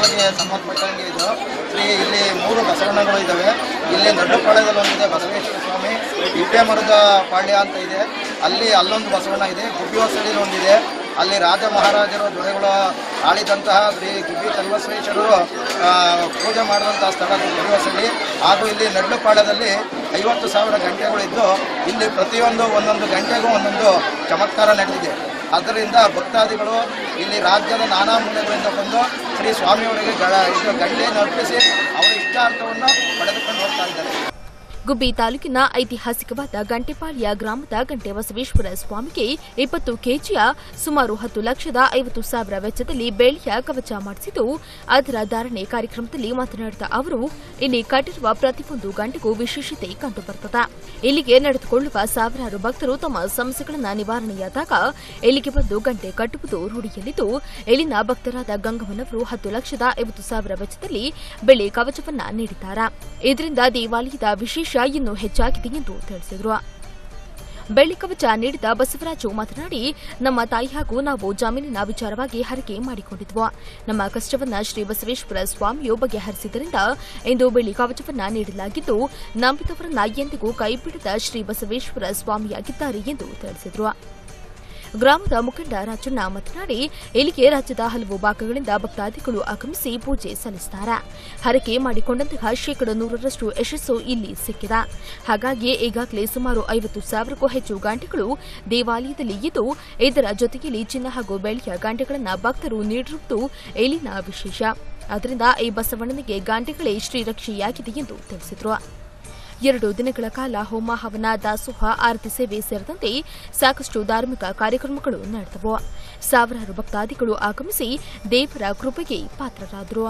ಇಲ್ಲಿ 3 ಬಸವಣ್ಣಗಳು ಇದ್ದಾವೆ. ಇಲ್ಲಿ ನಡುಪಾಳ್ಯದಲ್ಲಿ ಒಂದಿದೆ ಬಸವೇಶ್ವರ ಸ್ವಾಮಿ, ಇಬ್ಬೆ ಮರದ ಪಾಳ್ಯ ಅಂತ ಇದೆ, ಅಲ್ಲೊಂದು ಬಸವಣ್ಣ ಇದೆ. ಗುಬ್ಬಿ ಹೊಸಳ್ಳಿ ಒಂದಿದೆ, ಅಲ್ಲಿ ರಾಜ ಮಹಾರಾಜರು ದೊರೆಗಳ ಆಳಿದಂತಹ ಶ್ರೀ ಗುಬ್ಬಿ ಚನ್ನಬಸವೇಶ್ವರರು ಪೂಜೆ ಮಾಡುವಂತಹ ಸ್ಥಳ ಗುಬ್ಬಿ ಹೊಸಳ್ಳಿ. ಹಾಗೂ ಇಲ್ಲಿ ನಡುಪಾಳ್ಯದಲ್ಲಿ 50,000 ಗಂಟೆಗಳಿದ್ದು ಇಲ್ಲಿ ಪ್ರತಿಯೊಂದು ಒಂದೊಂದು ಗಂಟೆಗೂ ಒಂದೊಂದು ಚಮತ್ಕಾರ ನಡೆದಿದೆ. ಅದರಿಂದ ಭಕ್ತಾದಿಗಳು ಇಲ್ಲಿ ರಾಜ್ಯದ ನಾನಾ ಮೂಲೆಗಳಿಂದ ಬಂದು ಶ್ರೀ ಸ್ವಾಮಿಯವರಿಗೆ ಗಂಟೆಯನ್ನು ಅರ್ಪಿಸಿ ಅವರ ಇಷ್ಟಾರ್ಥವನ್ನು ಪಡೆದುಕೊಂಡು ಹೋಗ್ತಾ ಇದ್ದಾರೆ. ಗುಬ್ಬಿ ತಾಲೂಕಿನ ಐತಿಹಾಸಿಕವಾದ ಗಂಟೆಪಾಳ್ಯ ಗ್ರಾಮದ ಗಂಟೆ ಬಸವೇಶ್ವರ ಸ್ವಾಮಿಗೆ 20 ಕೆಜಿಯ ಸುಮಾರು 10,50,000 ವೆಚ್ಚದಲ್ಲಿ ಬೆಳ್ಳಿಯ ಕವಚ ಮಾಡಿಸಿದ್ದು, ಅದರ ಧಾರಣೆ ಕಾರ್ಯಕ್ರಮದಲ್ಲಿ ಮಾತನಾಡಿದ ಅವರು, ಇಲ್ಲಿ ಕಟ್ಟಿರುವ ಪ್ರತಿಯೊಂದು ಗಂಟೆಗೂ ವಿಶೇಷತೆ ಕಂಡುಬರುತ್ತದೆ. ಇಲ್ಲಿಗೆ ನಡೆದುಕೊಳ್ಳುವ ಸಾವಿರಾರು ಭಕ್ತರು ತಮ್ಮ ಸಮಸ್ಯೆಗಳನ್ನು ನಿವಾರಣೆಯಾದಾಗ ಇಲ್ಲಿಗೆ ಬಂದು ಗಂಟೆ ಕಟ್ಟುವುದು ರೂಢಿಯಲ್ಲಿದ್ದು, ಇಲ್ಲಿನ ಭಕ್ತರಾದ ಗಂಗಮ್ಮನವರು 10,50,000 ವೆಚ್ಚದಲ್ಲಿ ಬೆಳ್ಳಿ ಕವಚವನ್ನ ನೀಡಿದ್ದಾರೆ. ಇದರಿಂದ ದೇವಾಲಯದ ವಿಶೇಷ ಇನ್ನೂ ಹೆಚ್ಚಾಗಿದೆ ಎಂದು ತಿಳಿಸಿದರು. ಬೆಳ್ಳಿ ಕವಚ ನೀಡಿದ ಬಸವರಾಜು ಮಾತನಾಡಿ, ನಮ್ಮ ತಾಯಿ ಹಾಗೂ ನಾವು ಜಮೀನಿನ ವಿಚಾರವಾಗಿ ಹರಕೆ ಮಾಡಿಕೊಂಡಿದ್ವು. ನಮ್ಮ ಕಷ್ಟವನ್ನ ಶ್ರೀ ಬಸವೇಶ್ವರ ಸ್ವಾಮಿಯು ಬಗೆಹರಿಸಿದ್ದರಿಂದ ಇಂದು ಬೆಳ್ಳಿ ಕವಚವನ್ನ ನೀಡಲಾಗಿದ್ದು, ನಂಬಿದವರನ್ನ ಎಂದಿಗೂ ಕೈಬಿಡದ ಶ್ರೀ ಬಸವೇಶ್ವರ ಸ್ವಾಮಿಯಾಗಿದ್ದಾರೆ ಎಂದು ತಿಳಿಸಿದರು. ಗ್ರಾಮದ ಮುಖಂಡ ರಾಜಣ್ಣ ಮಾತನಾಡಿ, ಇಲ್ಲಿಗೆ ರಾಜ್ಯದ ಹಲವು ಭಾಗಗಳಿಂದ ಭಕ್ತಾದಿಗಳು ಆಗಮಿಸಿ ಪೂಜೆ ಸಲ್ಲಿಸುತ್ತಾರೆ. ಹರಕೆ ಮಾಡಿಕೊಂಡಂತಹ 100% ಯಶಸ್ಸು ಇಲ್ಲಿ ಸಿಕ್ಕಿದೆ. ಹಾಗಾಗಿ ಈಗಾಗಲೇ ಸುಮಾರು 50,000ಕ್ಕೂ ಹೆಚ್ಚು ಗಂಟೆಗಳು ದೇವಾಲಯದಲ್ಲಿ ಇದ್ದು, ಇದರ ಜೊತೆಯಲ್ಲಿ ಚಿನ್ನ ಹಾಗೂ ಬೆಳ್ಳಿಯ ಗಂಟೆಗಳನ್ನು ಭಕ್ತರು ನೀಡಿರುವುದು ಇಲ್ಲಿನ ವಿಶೇಷ. ಆದ್ದರಿಂದ ಈ ಬಸವಣ್ಣನಿಗೆ ಗಂಟೆಗಳೇ ಶ್ರೀರಕ್ಷೆಯಾಗಿದೆ ಎಂದು ತಿಳಿಸಿದರು. 2 ದಿನಗಳ ಕಾಲ ಹೋಮ ಹವನ, ದಾಸೋಹ, ಆರತಿ ಸೇವೆ ಸೇರಿದಂತೆ ಸಾಕಷ್ಟು ಧಾರ್ಮಿಕ ಕಾರ್ಯಕ್ರಮಗಳು ನಡೆದವು. ಸಾವಿರಾರು ಭಕ್ತಾದಿಗಳು ಆಗಮಿಸಿ ದೇವರ ಕೃಪೆಗೆ ಪಾತ್ರರಾದರು.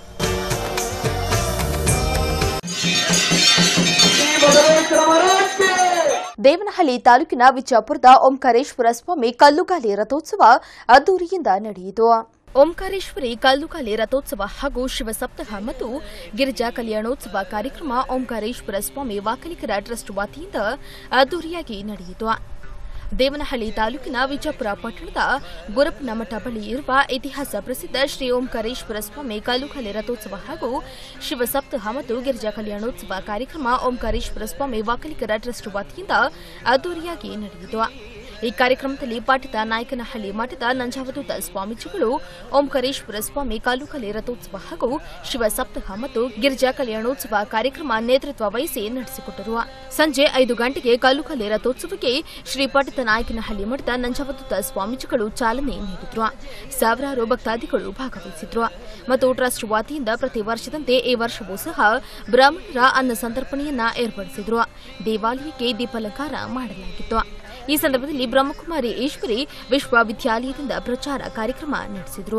ದೇವನಹಳ್ಳಿ ತಾಲೂಕಿನ ವಿಜಾಪುರದ ಓಂಕಾರೇಶ್ವರ ಸ್ವಾಮಿ ಕಲ್ಲುಗಾಲಿ ರಥೋತ್ಸವ ಅದ್ದೂರಿಯಿಂದ ನಡೆಯಿತು. ಓಂಕಾರೇಶ್ವರಿ ಕಲ್ಲುಗಾಲಿ ರಥೋತ್ಸವ ಹಾಗೂ ಶಿವಸಪ್ತಾಹ ಮತ್ತು ಗಿರಿಜಾ ಕಲ್ಯಾಣೋತ್ಸವ ಕಾರ್ಯಕ್ರಮ ಓಂಕಾರೇಶ್ವರ ಸ್ವಾಮಿ ವಾಕಲಿಕರ ಟ್ರಸ್ಟ್ ವತಿಯಿಂದ ಅದ್ದೂರಿಯಾಗಿ ನಡೆಯಿತು. ದೇವನಹಳ್ಳಿ ತಾಲೂಕಿನ ವಿಜಾಪುರ ಪಟ್ಟಣದ ಗುರಪ್ಪನ ಮಠ ಬಳಿ ಇರುವ ಇತಿಹಾಸ ಪ್ರಸಿದ್ಧ ಶ್ರೀ ಓಂಕಾರೇಶ್ವರ ಸ್ವಾಮಿ ಕಲ್ಲುಗಾಲಿ ರಥೋತ್ಸವ ಹಾಗೂ ಶಿವಸಪ್ತಾಹ ಮತ್ತು ಗಿರಿಜಾ ಕಲ್ಯಾಣೋತ್ಸವ ಕಾರ್ಯಕ್ರಮ ಓಂಕಾರೇಶ್ವರ ಸ್ವಾಮಿ ವಾಕಲಿಕರ ಟ್ರಸ್ಟ್ ವತಿಯಿಂದ ಅದ್ದೂರಿಯಾಗಿ ನಡೆಯಿತು. ಈ ಕಾರ್ಯಕ್ರಮದಲ್ಲಿ ಪಾಟಿತ ನಾಯಕನಹಳ್ಳಿ ಮಠದ ನಂಜಾವಧೂತ ಸ್ವಾಮೀಜಿಗಳು ಓಂಕಾರೇಶ್ವರ ಸ್ವಾಮಿ ಕಲ್ಲುಗಾಲಿ ರಥೋತ್ಸವ ಹಾಗೂ ಶಿವಸಪ್ತಾಹ ಮತ್ತು ಗಿರಿಜಾ ಕಲ್ಯಾಣೋತ್ಸವ ಕಾರ್ಯಕ್ರಮ ನೇತೃತ್ವ ವಹಿಸಿ ನಡೆಸಿಕೊಟ್ಟರು. ಸಂಜೆ 5 ಗಂಟೆಗೆ ಕಲ್ಲುಗಾಲಿ ರಥೋತ್ಸವಕ್ಕೆ ಶ್ರೀ ಪಾಟಿತ ನಾಯಕನಹಳ್ಳಿ ಮಠದ ನಂಜಾವಧೂತ ಸ್ವಾಮೀಜಿಗಳು ಚಾಲನೆ ನೀಡಿದ್ರು. ಸಾವಿರಾರು ಭಕ್ತಾದಿಗಳು ಭಾಗವಹಿಸಿದ್ರು ಮತ್ತು ಟ್ರಸ್ಟ್ ವತಿಯಿಂದ ಪ್ರತಿ ವರ್ಷದಂತೆ ಈ ವರ್ಷವೂ ಸಹ ಬ್ರಾಹ್ಮಣರ ಅನ್ನ ಸಂತರ್ಪಣೆಯನ್ನ ಏರ್ಪಡಿಸಿದ್ರು. ದೇವಾಲಯಕ್ಕೆ ದೀಪಾಲಂಕಾರ ಮಾಡಲಾಗಿತ್ತು. ಈ ಸಂದರ್ಭದಲ್ಲಿ ಬ್ರಹ್ಮಕುಮಾರಿ ಈಶ್ವರಿ ವಿಶ್ವವಿದ್ಯಾಲಯದಿಂದ ಪ್ರಚಾರ ಕಾರ್ಯಕ್ರಮ ನಡೆಸಿದರು.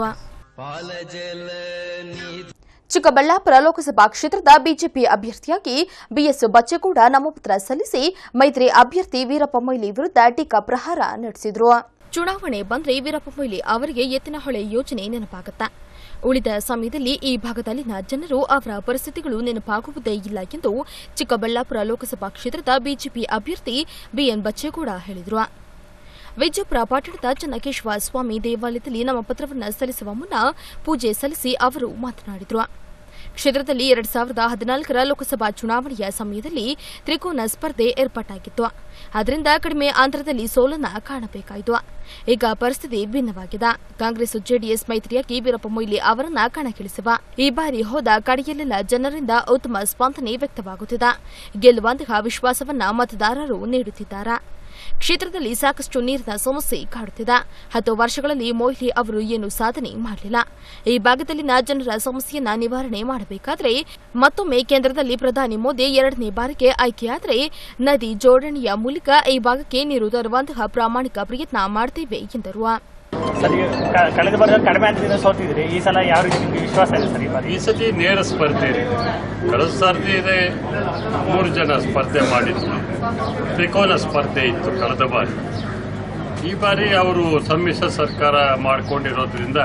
ಚಿಕ್ಕಬಳ್ಳಾಪುರ ಲೋಕಸಭಾ ಕ್ಷೇತ್ರದ ಬಿಜೆಪಿ ಅಭ್ಯರ್ಥಿಯಾಗಿ ಬಿಎಸ್ ಬಚ್ಚೇಗೌಡ ನಾಮಪತ್ರ ಸಲ್ಲಿಸಿ ಮೈತ್ರಿ ಅಭ್ಯರ್ಥಿ ವೀರಪ್ಪ ಮೊಯ್ಲಿ ವಿರುದ್ಧ ಟೀಕಾ ಪ್ರಹಾರ ನಡೆಸಿದರು. ಚುನಾವಣೆ ಬಂದ್ರೆ ವೀರಪ್ಪ ಮೊಯ್ಲಿ ಅವರಿಗೆ ಎತ್ತಿನಹೊಳೆ ಯೋಜನೆ ನೆನಪಾಗುತ್ತೆ. ಉಳಿದ ಸಮಯದಲ್ಲಿ ಈ ಭಾಗದಲ್ಲಿನ ಜನರು ಅವರ ಪರಿಸ್ಥಿತಿಗಳು ನೆನಪಾಗುವುದೇ ಇಲ್ಲ ಎಂದು ಚಿಕ್ಕಬಳ್ಳಾಪುರ ಲೋಕಸಭಾ ಕ್ಷೇತ್ರದ ಬಿಜೆಪಿ ಅಭ್ಯರ್ಥಿ ಬಿಎನ್ ಬಚ್ಚೇಗೌಡ ಹೇಳಿದರು. ವಿಜಯಪುರ ಪಟ್ಟಣದ ಚನ್ನಕೇಶವ ಸ್ವಾಮಿ ದೇವಾಲಯದಲ್ಲಿ ನಾಮಪತ್ರವನ್ನು ಸಲ್ಲಿಸುವ ಮುನ್ನ ಪೂಜೆ ಸಲ್ಲಿಸಿ ಅವರು ಮಾತನಾಡಿದರು. ಕ್ಷೇತ್ರದಲ್ಲಿ 2014ರ ಲೋಕಸಭಾ ಚುನಾವಣೆಯ ಸಮಯದಲ್ಲಿ ತ್ರಿಕೋನ ಸ್ಪರ್ಧೆ ಏರ್ಪಾಟಾಗಿತ್ತು. ಅದರಿಂದ ಕಡಿಮೆ ಅಂತರದಲ್ಲಿ ಸೋಲನ್ನ ಕಾಣಬೇಕಾಯಿತು. ಈಗ ಪರಿಸ್ಥಿತಿ ಭಿನ್ನವಾಗಿದೆ. ಕಾಂಗ್ರೆಸ್ ಜೆಡಿಎಸ್ ಮೈತ್ರಿಯಾಗಿ ವೀರಪ್ಪ ಮೊಯ್ಲಿ ಅವರನ್ನ ಕಣಕ್ಕಿಳಿಸುವ ಈ ಬಾರಿ ಹೋದ ಕಡೆಯಲ್ಲೆಲ್ಲ ಜನರಿಂದ ಉತ್ತಮ ಸ್ಪಂದನೆ ವ್ಯಕ್ತವಾಗುತ್ತಿದೆ. ಗೆಲ್ಲುವಂತಹ ವಿಶ್ವಾಸವನ್ನ ಮತದಾರರು ನೀಡುತ್ತಿದ್ದಾರೆ. ಕ್ಷೇತ್ರದಲ್ಲಿ ಸಾಕಷ್ಟು ನೀರಿನ ಸಮಸ್ಯೆ ಕಾಡುತ್ತಿದೆ. 10 ವರ್ಷಗಳಲ್ಲಿ ಮೊಯ್ಲಿ ಅವರು ಏನು ಸಾಧನೆ ಮಾಡಲಿಲ್ಲ. ಈ ಭಾಗದಲ್ಲಿನ ಜನರ ಸಮಸ್ಯೆಯನ್ನ ನಿವಾರಣೆ ಮಾಡಬೇಕಾದರೆ ಮತ್ತೊಮ್ಮೆ ಕೇಂದ್ರದಲ್ಲಿ ಪ್ರಧಾನಿ ಮೋದಿ 2ನೇ ಬಾರಿಗೆ ಆಯ್ಕೆಯಾದರೆ ನದಿ ಜೋಡಣೆಯ ಮೂಲಕ ಈ ಭಾಗಕ್ಕೆ ನೀರು ತರುವಂತಹ ಪ್ರಾಮಾಣಿಕ ಪ್ರಯತ್ನ ಮಾಡುತ್ತೇವೆ ಎಂದರು. ಸರಿ, ಕಳೆದ ಬಾರಿ ಕಡಿಮೆ ಅಂತದಿಂದ ಸೋತಿದ್ರಿ. ಈ ಸಲ ಯಾವ ರೀತಿ ನಿಮಗೆ ವಿಶ್ವಾಸ ಇದೆ ಸರ್? ಈ ಸತಿ ನೇರ ಸ್ಪರ್ಧೆ ಇದೆ. ಕಳೆದ ಸಾರಿ ಇದೆ 3 ಜನ ಸ್ಪರ್ಧೆ ಮಾಡಿದ್ರು. ತ್ರಿಕೋನ ಸ್ಪರ್ಧೆ ಇತ್ತು ಕಳೆದ ಬಾರಿ. ಈ ಬಾರಿ ಅವರು ಸಮ್ಮಿಶ್ರ ಸರ್ಕಾರ ಮಾಡಿಕೊಂಡಿರೋದ್ರಿಂದ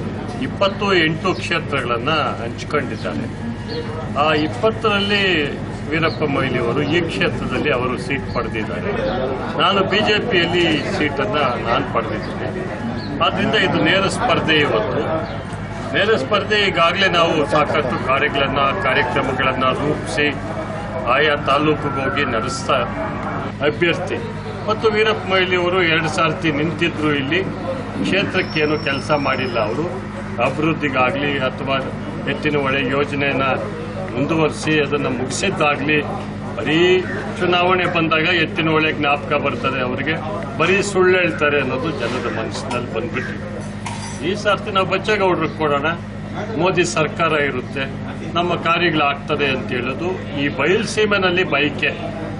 28 ಕ್ಷೇತ್ರಗಳನ್ನು ಹಂಚಿಕೊಂಡಿದ್ದಾರೆ. ಆ 20ರಲ್ಲಿ ವೀರಪ್ಪ ಮೊಯ್ಲಿ ಅವರು ಈ ಕ್ಷೇತ್ರದಲ್ಲಿ ಅವರು ಸೀಟ್ ಪಡೆದಿದ್ದಾರೆ. ನಾನು ಬಿಜೆಪಿಯಲ್ಲಿ ಸೀಟನ್ನು ನಾನು ಪಡೆದಿದ್ದೇನೆ. ಆದ್ದರಿಂದ ಇದು ನೇರ ಸ್ಪರ್ಧೆ. ಇವತ್ತು ನೇರ ಸ್ಪರ್ಧೆ. ಈಗಾಗಲೇ ನಾವು ಸಾಕಷ್ಟು ಕಾರ್ಯಕ್ರಮಗಳನ್ನು ರೂಪಿಸಿ ಆಯಾ ತಾಲೂಕಿಗೆ ಹೋಗಿ ನಡೆಸ್ತಾ ಅಭ್ಯರ್ಥಿ ಮತ್ತು ವೀರಪ್ಪ ಮೊಯ್ಲಿ ಅವರು 2 ಸಾರ್ತಿ ನಿಂತಿದ್ರು. ಇಲ್ಲಿ ಕ್ಷೇತ್ರಕ್ಕೇನು ಕೆಲಸ ಮಾಡಿಲ್ಲ. ಅವರು ಅಭಿವೃದ್ಧಿಗಾಗಲಿ ಅಥವಾ ಎತ್ತಿನ ಹೊಳೆ ಯೋಜನೆಯನ್ನು ಮುಂದುವರಿಸಿ ಅದನ್ನು ಮುಗಿಸಿದ್ದಾಗಲಿ ಬರೀ ಚುನಾವಣೆ ಬಂದಾಗ ಎತ್ತಿನ ಹೊಳೆ ಜ್ಞಾಪಕ ಬರ್ತದೆ ಅವರಿಗೆ, ಬರೀ ಸುಳ್ಳು ಹೇಳ್ತಾರೆ ಅನ್ನೋದು ಜನದ ಮನಸ್ಸಿನಲ್ಲಿ ಬಂದ್ಬಿಟ್ಟಿದೆ. ಈ ಸರ್ತಿ ನಾವು ಬಚ್ಚೇಗೌಡರಿಗೆ ಕೊಡೋಣ, ಮೋದಿ ಸರ್ಕಾರ ಇರುತ್ತೆ, ನಮ್ಮ ಕಾರ್ಯಗಳಾಗ್ತದೆ ಅಂತ ಹೇಳೋದು. ಈ ಬಯಲುಸೀಮೆನಲ್ಲಿ ಬೈಕೆ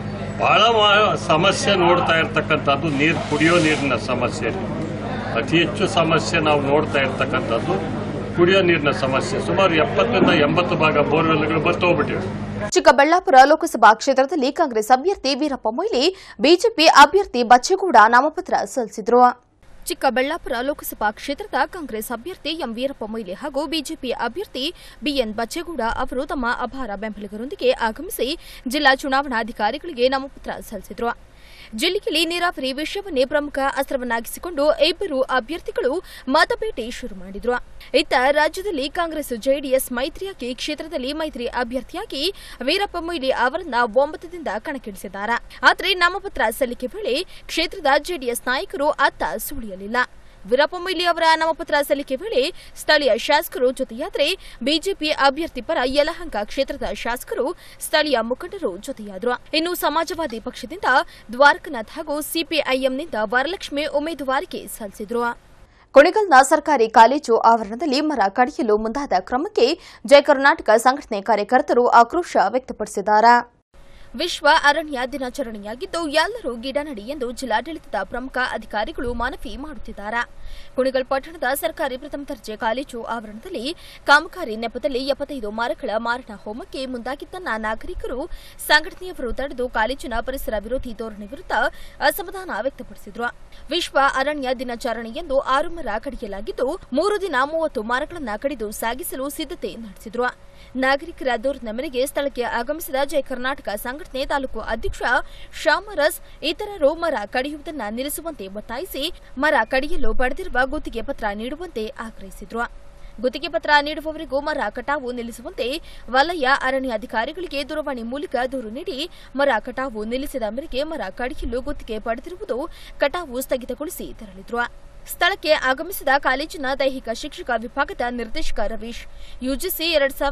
ಬಹಳ ಸಮಸ್ಯೆ ನೋಡ್ತಾ ಇರ್ತಕ್ಕಂಥದ್ದು ಕುಡಿಯೋ ನೀರಿನ ಸಮಸ್ಯೆ. ಅತಿ ಹೆಚ್ಚು ಸಮಸ್ಯೆ ನಾವು ನೋಡ್ತಾ ಇರ್ತಕ್ಕಂಥದ್ದು ಕುಡಿಯೋ ನೀರಿನ ಸಮಸ್ಯೆ. ಸುಮಾರು 70% ಭಾಗ ಬೋರ್ವೆಲ್ಗಳು ಬರ್ತೋಗ್ಬಿಟ್ಟಿವೆ. ಚಿಕ್ಕಬಳ್ಳಾಪುರ ಲೋಕಸಭಾ ಕ್ಷೇತ್ರದಲ್ಲಿ ಕಾಂಗ್ರೆಸ್ ಅಭ್ಯರ್ಥಿ ವೀರಪ್ಪ ಮೊಯ್ಲಿ, ಬಿಜೆಪಿ ಅಭ್ಯರ್ಥಿ ಬಚ್ಚೇಗೌಡ ನಾಮಪತ್ರ ಸಲ್ಲಿಸಿದರು. ಚಿಕ್ಕಬಳ್ಳಾಪುರ ಲೋಕಸಭಾ ಕ್ಷೇತ್ರದ ಕಾಂಗ್ರೆಸ್ ಅಭ್ಯರ್ಥಿ ಎಂ ವೀರಪ್ಪ ಮೊಯ್ಲಿ ಹಾಗೂ ಬಿಜೆಪಿ ಅಭ್ಯರ್ಥಿ ಬಿಎನ್ ಬಚ್ಚೇಗೌಡ ಅವರು ತಮ್ಮ ಅಪಾರ ಬೆಂಬಲಿಗರೊಂದಿಗೆ ಆಗಮಿಸಿ ಜಿಲ್ಲಾ ಚುನಾವಣಾಧಿಕಾರಿಗಳಿಗೆ ನಾಮಪತ್ರ ಸಲ್ಲಿಸಿದರು. ಜಿಲ್ಲೆಯಲ್ಲಿ ನೀರಾವರಿ ವಿಷಯವನ್ನೇ ಪ್ರಮುಖ ಅಸ್ತ್ರವನ್ನಾಗಿಸಿಕೊಂಡು ಇಬ್ಬರು ಅಭ್ಯರ್ಥಿಗಳು ಮತಬೇಟೆ ಶುರು ಮಾಡಿದ್ರು. ಇತ್ತ ರಾಜ್ಯದಲ್ಲಿ ಕಾಂಗ್ರೆಸ್ ಜೆಡಿಎಸ್ ಮೈತ್ರಿಯಾಗಿ ಕ್ಷೇತ್ರದಲ್ಲಿ ಮೈತ್ರಿ ಅಭ್ಯರ್ಥಿಯಾಗಿ ವೀರಪ್ಪ ಮೊಯ್ಲಿ ಅವರನ್ನ 9 ದಿಂದ ಕಣಕ್ಕಿಳಿಸಿದ್ದಾರೆ. ಆದರೆ ನಾಮಪತ್ರ ಸಲ್ಲಿಕೆ ವೇಳೆ ಕ್ಷೇತ್ರದ ಜೆಡಿಎಸ್ ನಾಯಕರು ಅತ್ತ ಸುಳಿಯಲಿಲ್ಲ. ವೀರಪ್ಪ ಮೊಯ್ಲಿ ಅವರ ನಾಮಪತ್ರ ಸಲ್ಲಿಕೆ ವೇಳೆ ಸ್ಥಳೀಯ ಶಾಸಕರು ಜೊತೆಯಾದರೆ ಬಿಜೆಪಿ ಅಭ್ಯರ್ಥಿ ಪರ ಯಲಹಂಕ ಕ್ಷೇತ್ರದ ಶಾಸಕರು, ಸ್ಥಳೀಯ ಮುಖಂಡರು ಜೊತೆಯಾದರು. ಇನ್ನು ಸಮಾಜವಾದಿ ಪಕ್ಷದಿಂದ ದ್ವಾರಕನಾಥ್ ಹಾಗೂ ಸಿಪಿಐಎಂನಿಂದ ವರಲಕ್ಷ್ಮಿ ಉಮೇದುವಾರಿಕೆ ಸಲ್ಲಿಸಿದರು. ಕುಣಿಗಲ್ನ ಸರ್ಕಾರಿ ಕಾಲೇಜು ಆವರಣದಲ್ಲಿ ಮರ ಕಡಿಯಲು ಮುಂದಾದ ಕ್ರಮಕ್ಕೆ ಜಯ ಕರ್ನಾಟಕ ಸಂಘಟನೆ ಕಾರ್ಯಕರ್ತರು ಆಕ್ರೋಶ ವ್ಯಕ್ತಪಡಿಸಿದ್ದಾರೆ. ವಿಶ್ವ ಅರಣ್ಯ ದಿನಾಚರಣೆಯಾಗಿದ್ದು ಎಲ್ಲರೂ ಗಿಡ ನಡಿ ಎಂದು ಜಿಲ್ಲಾಡಳಿತದ ಪ್ರಮುಖ ಅಧಿಕಾರಿಗಳು ಮನವಿ ಮಾಡುತ್ತಿದ್ದಾರೆ. ಕುಣಿಗಲ್ ಪಟ್ಟಣದ ಸರ್ಕಾರಿ ಪ್ರಥಮ ದರ್ಜೆ ಕಾಲೇಜು ಆವರಣದಲ್ಲಿ ಕಾಮಗಾರಿ ನೆಪದಲ್ಲಿ 75 ಮರಗಳ ಮಾರಣ ಹೋಮಕ್ಕೆ ಮುಂದಾಗಿದ್ದನ್ನ ನಾಗರಿಕರು ಸಂಘಟನೆಯವರು ತಡೆದು ಕಾಲೇಜಿನ ಪರಿಸರ ವಿರೋಧಿ ಧೋರಣೆ ವಿರುದ್ಧ ಅಸಮಾಧಾನ ವ್ಯಕ್ತಪಡಿಸಿದರು. ವಿಶ್ವ ಅರಣ್ಯ ದಿನಾಚರಣೆಯಂದು 6 ಮರ ಕಡಿಯಲಾಗಿದ್ದು 3 ದಿನ 30 ಮರಗಳನ್ನು ಕಡಿದು ಸಾಗಿಸಲು ಸಿದ್ಧತೆ ನಡೆಸಿದರು. ನಾಗರಿಕರ ದೂರಿನ ಮೇರೆಗೆ ಸ್ಥಳಕ್ಕೆ ಆಗಮಿಸಿದ ಜಯ ಕರ್ನಾಟಕ ಸಂಘಟನೆ ತಾಲೂಕು ಅಧ್ಯಕ್ಷ ಶ್ಯಾಮರಸ್ ಇತರರು ಮರ ಕಡಿಯುವುದನ್ನು ನಿಲ್ಲಿಸುವಂತೆ ಒತ್ತಾಯಿಸಿ ಮರ ಕಡಿಯಲು ಪಡೆದಿರುವ ಗುತ್ತಿಗೆ ಪತ್ರ ನೀಡುವಂತೆ ಆಗ್ರಹಿಸಿದರು. ಗುತ್ತಿಗೆ ಪತ್ರ ನೀಡುವವರಿಗೂ ಮರ ಕಟಾವು ನಿಲ್ಲಿಸುವಂತೆ ವಲಯ ಅರಣ್ಯಾಧಿಕಾರಿಗಳಿಗೆ ದೂರವಾಣಿ ಮೂಲಕ ದೂರು ನೀಡಿ ಮರ ಕಟಾವು ನಿಲ್ಲಿಸಿದ ಮೇರೆಗೆ ಮರ ಕಡಿಯಲು ಗುತ್ತಿಗೆ ಪಡೆದಿರುವುದು ಕಟಾವು ಸ್ಥಗಿತಗೊಳಿಸಿ ತೆರಳಿದ್ರು. ಸ್ಥಳಕ್ಕೆ ಆಗಮಿಸಿದ ಕಾಲೇಜಿನ ದೈಹಿಕ ಶಿಕ್ಷಕ ವಿಭಾಗದ ನಿರ್ದೇಶಕ ರವೀಶ್, ಯುಜಿಸಿ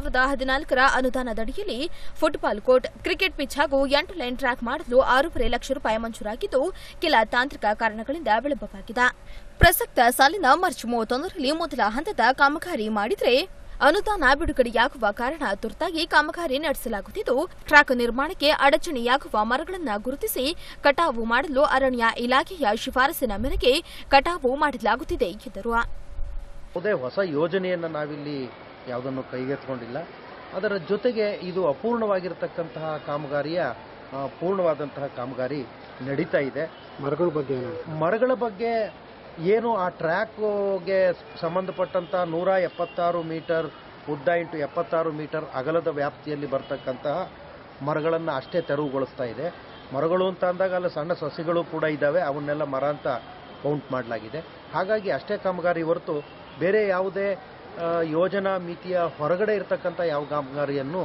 2014ರ ಅನುದಾನದಡಿಯಲ್ಲಿ ಫುಟ್ಬಾಲ್ ಕೋರ್ಟ್, ಕ್ರಿಕೆಟ್ ಪಿಚ್ ಹಾಗೂ 8 ಲೈನ್ ಟ್ರ್ಯಾಕ್ ಮಾಡಲು 6.5 ಲಕ್ಷ ರೂಪಾಯಿ ಮಂಜೂರಾಗಿದ್ದು ಕೆಲ ತಾಂತ್ರಿಕ ಕಾರಣಗಳಿಂದ ವಿಳಂಬವಾಗಿದೆ. ಪ್ರಸಕ್ತ ಸಾಲಿನ ಮಾರ್ಚ್ 31ರಲ್ಲಿ ಮೊದಲ ಹಂತದ ಕಾಮಗಾರಿ ಮಾಡಿದರೆ ಅನುದಾನ ಬಿಡುಗಡೆಯಾಗುವ ಕಾರಣ ತುರ್ತಾಗಿ ಕಾಮಗಾರಿ ನಡೆಸಲಾಗುತ್ತಿದ್ದು ಟ್ರ್ಯಾಕ್ ನಿರ್ಮಾಣಕ್ಕೆ ಅಡಚಣೆಯಾಗುವ ಮರಗಳನ್ನು ಗುರುತಿಸಿ ಕಟಾವು ಮಾಡಲು ಅರಣ್ಯ ಇಲಾಖೆಯ ಶಿಫಾರಸಿನ ಮೇರೆಗೆ ಕಟಾವು ಮಾಡಲಾಗುತ್ತಿದೆ ಎಂದರು. ಯಾವುದೇ ಹೊಸ ಯೋಜನೆಯನ್ನು ನಾವಿಲ್ಲಿ ಯಾವುದನ್ನು ಕೈಗೆತ್ತಿಕೊಂಡಿಲ್ಲ. ಅದರ ಜೊತೆಗೆ ಇದು ಅಪೂರ್ಣವಾಗಿರತಕ್ಕಂತಹ ಕಾಮಗಾರಿಯ ಪೂರ್ಣವಾದಂತಹ ಕಾಮಗಾರಿ ನಡೀತಾ ಇದೆ. ಮರಗಳ ಬಗ್ಗೆ ಏನು ಆ ಟ್ರ್ಯಾಕ್ಗೆ ಸಂಬಂಧಪಟ್ಟಂತ 176 ಮೀಟರ್ ಉದ್ದ ಇಂಟು 76 ಮೀಟರ್ ಅಗಲದ ವ್ಯಾಪ್ತಿಯಲ್ಲಿ ಬರ್ತಕ್ಕಂತಹ ಮರಗಳನ್ನು ಅಷ್ಟೇ ತೆರವುಗೊಳಿಸ್ತಾ ಇದೆ. ಮರಗಳು ಅಂತ ಅಂದಾಗ ಅಲ್ಲಿ ಸಣ್ಣ ಸಸಿಗಳು ಕೂಡ ಇದ್ದಾವೆ, ಅವನ್ನೆಲ್ಲ ಮರ ಅಂತ ಕೌಂಟ್ ಮಾಡಲಾಗಿದೆ. ಹಾಗಾಗಿ ಅಷ್ಟೇ ಕಾಮಗಾರಿ ಹೊರತು ಬೇರೆ ಯಾವುದೇ ಯೋಜನಾ ಮಿತಿಯ ಹೊರಗಡೆ ಇರತಕ್ಕಂಥ ಯಾವ ಕಾಮಗಾರಿಯನ್ನು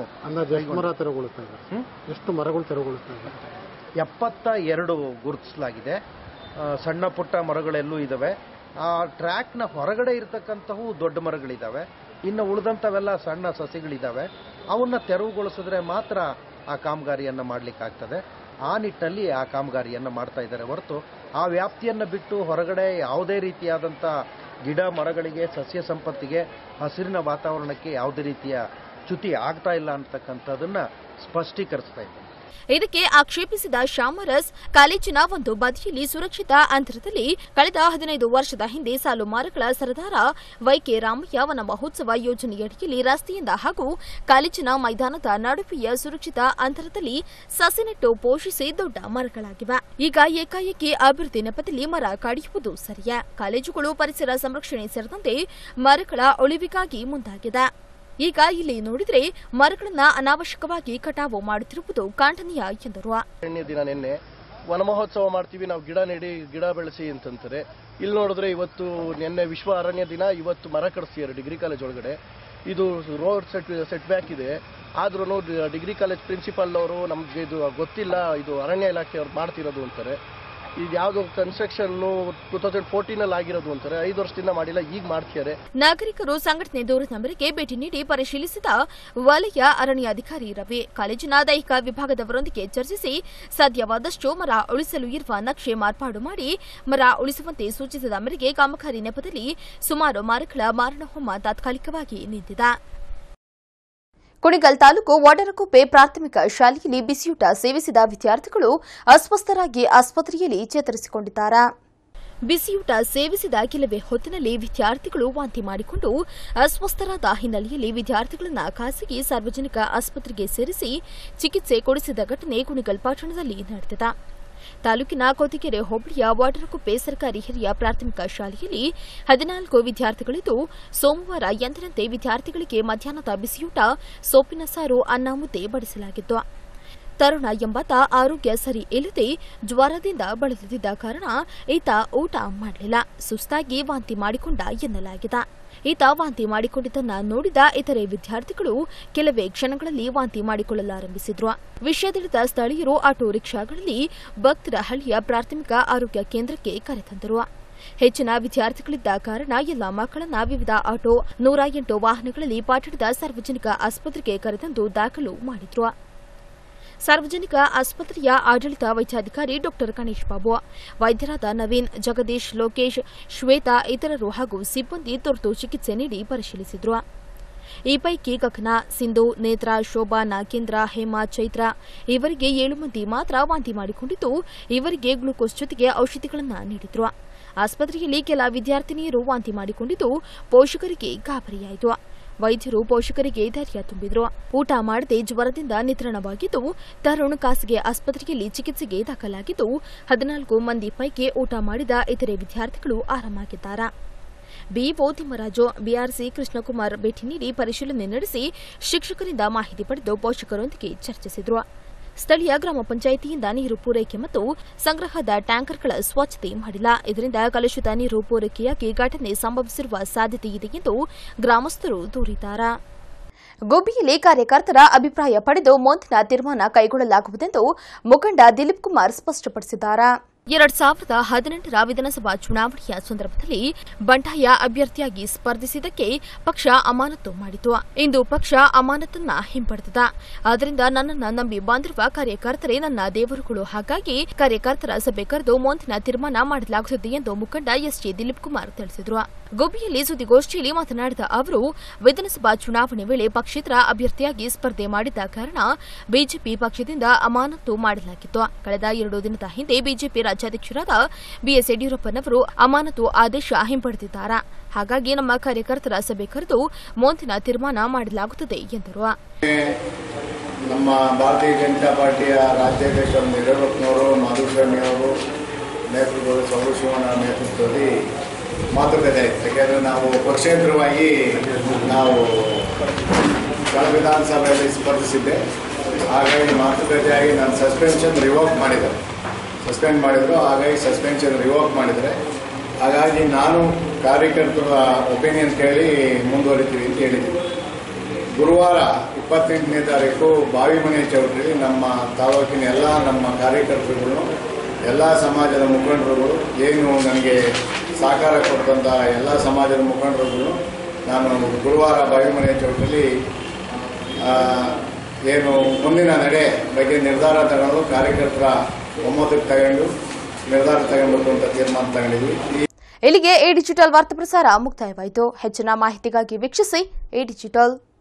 ಎಷ್ಟು ಮರಗಳು ತೆರವುಗೊಳಿಸ್ತಾ ಇದ್ದಾರೆ? 72 ಗುರುತಿಸಲಾಗಿದೆ. ಸಣ್ಣ ಪುಟ್ಟ ಮರಗಳೆಲ್ಲೂ ಇದ್ದಾವೆ. ಆ ಟ್ರ್ಯಾಕ್ನ ಹೊರಗಡೆ ಇರತಕ್ಕಂಥವು ದೊಡ್ಡ ಮರಗಳಿದ್ದಾವೆ. ಇನ್ನು ಉಳಿದಂಥವೆಲ್ಲ ಸಣ್ಣ ಸಸಿಗಳಿದ್ದಾವೆ. ಅವನ್ನ ತೆರವುಗೊಳಿಸಿದ್ರೆ ಮಾತ್ರ ಆ ಕಾಮಗಾರಿಯನ್ನು ಮಾಡಲಿಕ್ಕಾಗ್ತದೆ. ಆ ನಿಟ್ಟಿನಲ್ಲಿ ಆ ಕಾಮಗಾರಿಯನ್ನು ಮಾಡ್ತಾ ಇದ್ದಾರೆ ಹೊರತು ಆ ವ್ಯಾಪ್ತಿಯನ್ನು ಬಿಟ್ಟು ಹೊರಗಡೆ ಯಾವುದೇ ರೀತಿಯಾದಂಥ ಗಿಡ ಮರಗಳಿಗೆ, ಸಸ್ಯ ಸಂಪತ್ತಿಗೆ, ಹಸಿರಿನ ವಾತಾವರಣಕ್ಕೆ ಯಾವುದೇ ರೀತಿಯ ಚ್ಯುತಿ ಆಗ್ತಾ ಇಲ್ಲ ಅಂತಕ್ಕಂಥದ್ದನ್ನ ಸ್ಪಷ್ಟೀಕರಿಸ್ತಾ ಇದ್ದಾರೆ. ಇದಕ್ಕೆ ಆಕ್ಷೇಪಿಸಿದ ಶ್ಯಾಮರಸ್, ಕಾಲೇಜಿನ ಒಂದು ಬದಿಯಲ್ಲಿ ಸುರಕ್ಷಿತ ಅಂತರದಲ್ಲಿ ಕಳೆದ 15 ವರ್ಷದ ಹಿಂದೆ ಸಾಲು ಮರಗಳ ಸರದಾರ ವೈಕೆ ರಾಮಯ್ಯ ವನ ಮಹೋತ್ಸವ ಯೋಜನೆಯಡಿಯಲ್ಲಿ ರಸ್ತೆಯಿಂದ ಹಾಗೂ ಕಾಲೇಜಿನ ಮೈದಾನದ ನಡುವೆಯ ಸುರಕ್ಷಿತ ಅಂತರದಲ್ಲಿ ಸಸಿ ನೆಟ್ಟು ಪೋಷಿಸಿ ದೊಡ್ಡ ಮರಗಳಾಗಿವೆ. ಈಗ ಏಕಾಏಕಿ ಅಭಿವೃದ್ಧಿ ನೆಪದಲ್ಲಿ ಮರ ಕಡಿಯುವುದು ಸರಿಯೇ? ಕಾಲೇಜುಗಳು ಪರಿಸರ ಸಂರಕ್ಷಣೆ ಸೇರಿದಂತೆ ಮರಗಳ ಉಳಿವಿಗಾಗಿ ಮುಂದಾಗಿದೆ. ಈಗ ಇಲ್ಲಿ ನೋಡಿದ್ರೆ ಮರಗಳನ್ನ ಅನಾವಶ್ಯಕವಾಗಿ ಕಟಾವು ಮಾಡುತ್ತಿರುವುದು ಖಂಡನೀಯ ಎಂದರು. ದಿನ ನಿನ್ನೆ ವನ ಮಹೋತ್ಸವ ಮಾಡ್ತೀವಿ ನಾವು, ಗಿಡ ನೆಡಿ ಗಿಡ ಬೆಳೆಸಿ ಅಂತಂತಾರೆ. ಇಲ್ಲಿ ನೋಡಿದ್ರೆ ಇವತ್ತು ನಿನ್ನೆ ವಿಶ್ವ ಅರಣ್ಯ ದಿನ, ಇವತ್ತು ಮರ ಕಡಿಸ್ತಿದ್ದಾರೆ ಡಿಗ್ರಿ ಕಾಲೇಜ್ ಒಳಗಡೆ. ಇದು ರೋಡ್ ಸೆಟ್ ಬ್ಯಾಕ್ ಇದೆ. ಆದ್ರೂ ಡಿಗ್ರಿ ಕಾಲೇಜ್ ಪ್ರಿನ್ಸಿಪಾಲ್ ಅವರು ನಮ್ಗೆ ಇದು ಗೊತ್ತಿಲ್ಲ, ಇದು ಅರಣ್ಯ ಇಲಾಖೆಯವ್ರು ಮಾಡ್ತಿರೋದು ಅಂತಾರೆ. ಇದು ಯಾವುದೋ ಕನ್ಸ್ಟ್ರಕ್ಷನ್ 2014 ಆಗಿರೋದು ಅಂತಾರೆ, 5 ವರ್ಷದಿಂದ ಮಾಡಿಲ್ಲ, ಈಗ ಮಾಡ್ತಿದ್ದಾರೆ. ನಾಗರಿಕರು ಸಂಘಟನೆ ದೂರದ ಮೇರೆಗೆ ಭೇಟಿ ನೀಡಿ ಪರಿಶೀಲಿಸಿದ ವಲಯ ಅರಣ್ಯಾಧಿಕಾರಿ ರವಿ ಕಾಲೇಜಿನ ದೈಹಿಕ ವಿಭಾಗದವರೊಂದಿಗೆ ಚರ್ಚಿಸಿ ಸಾಧ್ಯವಾದಷ್ಟು ಮರ ಉಳಿಸಲು ಇರುವ ನಕ್ಷೆ ಮಾರ್ಪಾಡು ಮಾಡಿ ಮರ ಉಳಿಸುವಂತೆ ಸೂಚಿಸಿದ ಮೇರೆಗೆ ಕಾಮಗಾರಿ ನೆಪದಲ್ಲಿ ಸುಮಾರು ಮರಗಳ ಮಾರಣಹೋಮ ತಾತ್ಕಾಲಿಕವಾಗಿ ನಿಂತಿದೆ. ಕುಣಿಗಲ್ ತಾಲೂಕು ವಾಡರಕುಪ್ಪೆ ಪ್ರಾಥಮಿಕ ಶಾಲೆಯಲ್ಲಿ ಬಿಸಿಯೂಟ ಸೇವಿಸಿದ ವಿದ್ಯಾರ್ಥಿಗಳು ಅಸ್ವಸ್ಥರಾಗಿ ಆಸ್ಪತ್ರೆಯಲ್ಲಿ ಚೇತರಿಸಿಕೊಂಡಿದ್ದಾರೆ. ಬಿಸಿಯೂಟ ಸೇವಿಸಿದ ಕೆಲವೇ ಹೊತ್ತಿನಲ್ಲಿ ವಿದ್ಯಾರ್ಥಿಗಳು ವಾಂತಿ ಮಾಡಿಕೊಂಡು ಅಸ್ವಸ್ಥರಾದ ಹಿನ್ನೆಲೆಯಲ್ಲಿ ವಿದ್ಯಾರ್ಥಿಗಳನ್ನು ಖಾಸಗಿ ಸಾರ್ವಜನಿಕ ಆಸ್ಪತ್ರೆಗೆ ಸೇರಿಸಿ ಚಿಕಿತ್ಸೆ ಕೊಡಿಸಿದ ಘಟನೆ ಕುಣಿಗಲ್ ಪಟ್ಟಣದಲ್ಲಿ ನಡೆದಿದೆ. ತಾಲೂಕಿನ ಕೋತಿಕೆರೆ ಹೋಬಳಿಯ ವಾಡರಕುಪ್ಪೆ ಸರ್ಕಾರಿ ಹಿರಿಯ ಪ್ರಾಥಮಿಕ ಶಾಲೆಯಲ್ಲಿ 14 ವಿದ್ಯಾರ್ಥಿಗಳಿದ್ದು ಸೋಮವಾರ ಎಂದಿನಂತೆ ವಿದ್ಯಾರ್ಥಿಗಳಿಗೆ ಮಧ್ಯಾಹ್ನದ ಬಿಸಿಯೂಟ ಸೊಪ್ಪಿನ ಸಾರು ಅನ್ನ ಮುದ್ದೆ ಬಡಿಸಲಾಗಿತ್ತು. ತರುಣ ಎಂಬಾತ ಆರೋಗ್ಯ ಸರಿ ಇಲ್ಲದೆ ಜ್ವರದಿಂದ ಬಳಲುತ್ತಿದ್ದ ಕಾರಣ ಈತ ಊಟ ಮಾಡಲಿಲ್ಲ, ಸುಸ್ತಾಗಿ ವಾಂತಿ ಮಾಡಿಕೊಂಡ ಎನ್ನಲಾಗಿದೆ. ಈತ ವಾಂತಿ ಮಾಡಿಕೊಂಡಿದ್ದನ್ನು ನೋಡಿದ ಇತರೆ ವಿದ್ಯಾರ್ಥಿಗಳು ಕೆಲವೇ ಕ್ಷಣಗಳಲ್ಲಿ ವಾಂತಿ ಮಾಡಿಕೊಳ್ಳಲಾರಂಭಿಸಿದ್ರು. ವಿಷಯ ತಿಳಿದ ಸ್ಥಳೀಯರು ಆಟೋ ರಿಕ್ಷಾಗಳಲ್ಲಿ ಭಕ್ತರಹಳ್ಳಿಯ ಪ್ರಾಥಮಿಕ ಆರೋಗ್ಯ ಕೇಂದ್ರಕ್ಕೆ ಕರೆತಂದರು. ಹೆಚ್ಚಿನ ವಿದ್ಯಾರ್ಥಿಗಳಿದ್ದ ಕಾರಣ ಎಲ್ಲ ಮಕ್ಕಳನ್ನ ವಿವಿಧ ಆಟೋ 108 ವಾಹನಗಳಲ್ಲಿ ಪಟ್ಟಣದ ಸಾರ್ವಜನಿಕ ಆಸ್ಪತ್ರೆಗೆ ಕರೆತಂದು ದಾಖಲು ಮಾಡಿದ್ರು. ಸಾರ್ವಜನಿಕ ಆಸ್ಪತ್ರೆಯ ಆಡಳಿತ ವೈದ್ಯಾಧಿಕಾರಿ ಡಾ ಗಣೇಶ್ ಬಾಬು, ವೈದ್ಯರಾದ ನವೀನ್, ಜಗದೀಶ್, ಲೋಕೇಶ್, ಶ್ವೇತಾ ಇತರರು ಹಾಗೂ ಸಿಬ್ಬಂದಿ ತುರ್ತು ಚಿಕಿತ್ಸೆ ನೀಡಿ ಪರಿಶೀಲಿಸಿದರು. ಈ ಪೈಕಿ ಗಗನ, ಸಿಂಧು, ನೇತ್ರ, ಶೋಭಾ, ನಾಗೇಂದ್ರ, ಹೇಮಾ, ಚೈತ್ರ ಇವರಿಗೆ 7 ಮಂದಿ ಮಾತ್ರ ವಾಂತಿ ಮಾಡಿಕೊಂಡಿದ್ದು ಇವರಿಗೆ ಗ್ಲೂಕೋಸ್ ಜೊತೆಗೆ ಔಷಧಿಗಳನ್ನು ನೀಡಿದ್ರು. ಆಸ್ಪತ್ರೆಯಲ್ಲಿ ಕೆಲ ವಿದ್ಯಾರ್ಥಿನಿಯರು ವಾಂತಿ ಮಾಡಿಕೊಂಡಿದ್ದು ಪೋಷಕರಿಗೆ ಗಾಬರಿಯಾಯಿತು. ವೈದ್ಯರು ಪೋಷಕರಿಗೆ ಧೈರ್ಯ ತುಂಬಿದ್ರು. ಊಟ ಮಾಡದೆ ಜ್ವರದಿಂದ ನಿತ್ರಾಣವಾಗಿದ್ದು ತರುಣ್ ಖಾಸಗಿ ಆಸ್ಪತ್ರೆಯಲ್ಲಿ ಚಿಕಿತ್ಸೆಗೆ ದಾಖಲಾಗಿದ್ದು 14 ಮಂದಿ ಪೈಕಿ ಊಟ ಮಾಡಿದ ಇತರೆ ವಿದ್ಯಾರ್ಥಿಗಳು ಆರಾಮಾಗಿದ್ದಾರೆ. ಬಿಇಒ ತಿಮ್ಮರಾಜು, ಬಿಆರ್ಸಿ ಕೃಷ್ಣಕುಮಾರ್ ಭೇಟಿ ನೀಡಿ ಪರಿಶೀಲನೆ ನಡೆಸಿ ಶಿಕ್ಷಕರಿಂದ ಮಾಹಿತಿ ಪಡೆದು ಪೋಷಕರೊಂದಿಗೆ ಚರ್ಚಿಸಿದರು. ಸ್ಥಳೀಯ ಗ್ರಾಮ ಪಂಚಾಯಿತಿಯಿಂದ ನೀರು ಪೂರೈಕೆ ಮತ್ತು ಸಂಗ್ರಹದ ಟ್ಯಾಂಕರ್ಗಳ ಸ್ವಚ್ಛತೆ ಮಾಡಿಲ್ಲ. ಇದರಿಂದ ಕಲುಷಿತ ನೀರು ಪೂರೈಕೆಯಾಗಿ ಘಟನೆ ಸಂಭವಿಸಿರುವ ಸಾಧ್ಯತೆ ಇದೆ ಎಂದು ಗ್ರಾಮಸ್ಥರು ದೂರಿದ್ದಾರೆ. ಗುಬ್ಬಿಯಲ್ಲಿ ಕಾರ್ಯಕರ್ತರ ಅಭಿಪ್ರಾಯ ಪಡೆದು ಮುಂದಿನ ತೀರ್ಮಾನ ಕೈಗೊಳ್ಳಲಾಗುವುದೆಂದು ಮುಖಂಡ ದಿಲೀಪ್ ಕುಮಾರ್ ಸ್ಪಷ್ಟಪಡಿಸಿದ್ದಾರೆ. 2018ರ ವಿಧಾನಸಭಾ ಚುನಾವಣೆಯ ಸಂದರ್ಭದಲ್ಲಿ ಬಂಡಾಯ ಅಭ್ಯರ್ಥಿಯಾಗಿ ಸ್ಪರ್ಧಿಸಿದ್ದಕ್ಕೆ ಪಕ್ಷ ಅಮಾನತು ಮಾಡಿತು. ಇಂದು ಪಕ್ಷ ಅಮಾನತನ್ನ ಹಿಂಪಡೆದಿದೆ. ಆದ್ದರಿಂದ ನನ್ನನ್ನು ನಂಬಿ ಬಂದಿರುವ ಕಾರ್ಯಕರ್ತರೇ ನನ್ನ ದೇವರುಗಳು. ಹಾಗಾಗಿ ಕಾರ್ಯಕರ್ತರ ಸಭೆ ಕರೆದು ಮುಂದಿನ ತೀರ್ಮಾನ ಮಾಡಲಾಗುತ್ತದೆ ಎಂದು ಮುಖಂಡ ಎಸ್ಜೆ ದಿಲೀಪ್ ಕುಮಾರ್ ತಿಳಿಸಿದರು. ಗುಬ್ಬಿಯಲ್ಲಿ ಸುದ್ದಿಗೋಷ್ಠಿಯಲ್ಲಿ ಮಾತನಾಡಿದ ಅವರು, ವಿಧಾನಸಭಾ ಚುನಾವಣೆ ವೇಳೆ ಪಕ್ಷೇತರ ಅಭ್ಯರ್ಥಿಯಾಗಿ ಸ್ಪರ್ಧೆ ಮಾಡಿದ್ದ ಕಾರಣ ಬಿಜೆಪಿ ಪಕ್ಷದಿಂದ ಅಮಾನತು ಮಾಡಲಾಗಿತ್ತು. ಕಳೆದ 2 ದಿನದ ಹಿಂದೆ ಬಿಜೆಪಿ ರಾಜ್ಯಾಧ್ಯಕ್ಷರಾದ ಬಿಎಸ್ ಯಡಿಯೂರಪ್ಪನವರು ಅಮಾನತು ಆದೇಶ ಹಿಂಪಡೆದಿದ್ದಾರೆ. ಹಾಗಾಗಿ ನಮ್ಮ ಕಾರ್ಯಕರ್ತರ ಸಭೆ ಕರೆದು ಮುಂದಿನ ತೀರ್ಮಾನ ಮಾಡಲಾಗುತ್ತದೆ ಎಂದರು. ನಮ್ಮ ಭಾರತೀಯ ಜನತಾ ಪಾರ್ಟಿಯ ರಾಜ್ಯಾಧ್ಯಕ್ಷ ಯಡಿಯೂರಪ್ಪನವರು, ಮಾಧುಸ್ವಾಮಿ ಅವರು ನೇತೃತ್ವದಲ್ಲಿ, ಸೌರಶಿವನ ನೇತೃತ್ವದಲ್ಲಿ ಮಾತುಕತೆ ಆಯಿತು. ಯಾಕೆಂದರೆ ನಾವು ಪಕ್ಷೇತರವಾಗಿ ನಾವು ಕಳೆದ ವಿಧಾನಸಭೆಯಲ್ಲಿ ಸ್ಪರ್ಧಿಸಿದ್ದೆ. ಹಾಗಾಗಿ ಮಾತುಕತೆಯಾಗಿ ನಾನು ಸಸ್ಪೆನ್ಷನ್ ರಿವೋಕ್ ಸಸ್ಪೆಂಡ್ ಮಾಡಿದರು. ಹಾಗಾಗಿ ಸಸ್ಪೆನ್ಷನ್ ರಿವೋಕ್ ಮಾಡಿದರೆ, ಹಾಗಾಗಿ ನಾನು ಕಾರ್ಯಕರ್ತರ ಒಪಿನಿಯನ್ ಕೇಳಿ ಮುಂದುವರಿತೀವಿ ಅಂತ ಹೇಳಿದ್ದೀನಿ. ಗುರುವಾರ 28ನೇ ತಾರೀಕು ಬಾವಿಮನೆ ಚೌಟ್ರಿಯಲ್ಲಿ ನಮ್ಮ ತಾಲೂಕಿನ ಎಲ್ಲ ನಮ್ಮ ಕಾರ್ಯಕರ್ತರುಗಳು, ಎಲ್ಲ ಸಮಾಜದ ಮುಖಂಡರುಗಳು, ಏನು ನನಗೆ ಸಹಕಾರ ಕೊಟ್ಟಂಥ ಎಲ್ಲ ಸಮಾಜದ ಮುಖಂಡರುಗಳು ನಾನು ಗುರುವಾರ ಬಾವಿಮನೆ ಚೌಟ್ರಿಯಲ್ಲಿ ಏನು ಮುಂದಿನ ನಡೆ ಬಗ್ಗೆ ನಿರ್ಧಾರ ತಗೊಂಡು ಕಾರ್ಯಕರ್ತರ ಒಮ್ಮತಕ್ಕೆ ತಗೊಂಡು ನಿರ್ಧಾರ ತಗೊಳ್ಬೇಕು ಅಂತ ತೀರ್ಮಾನ ತಗೊಂಡಿದ್ವಿ. ಇಲ್ಲಿಗೆ ಎ ಡಿಜಿಟಲ್ ವಾರ್ತಾ ಪ್ರಸಾರ ಮುಕ್ತಾಯವಾಯಿತು. ಹೆಚ್ಚಿನ ಮಾಹಿತಿಗಾಗಿ ವೀಕ್ಷಿಸಿ ಎ ಡಿಜಿಟಲ್.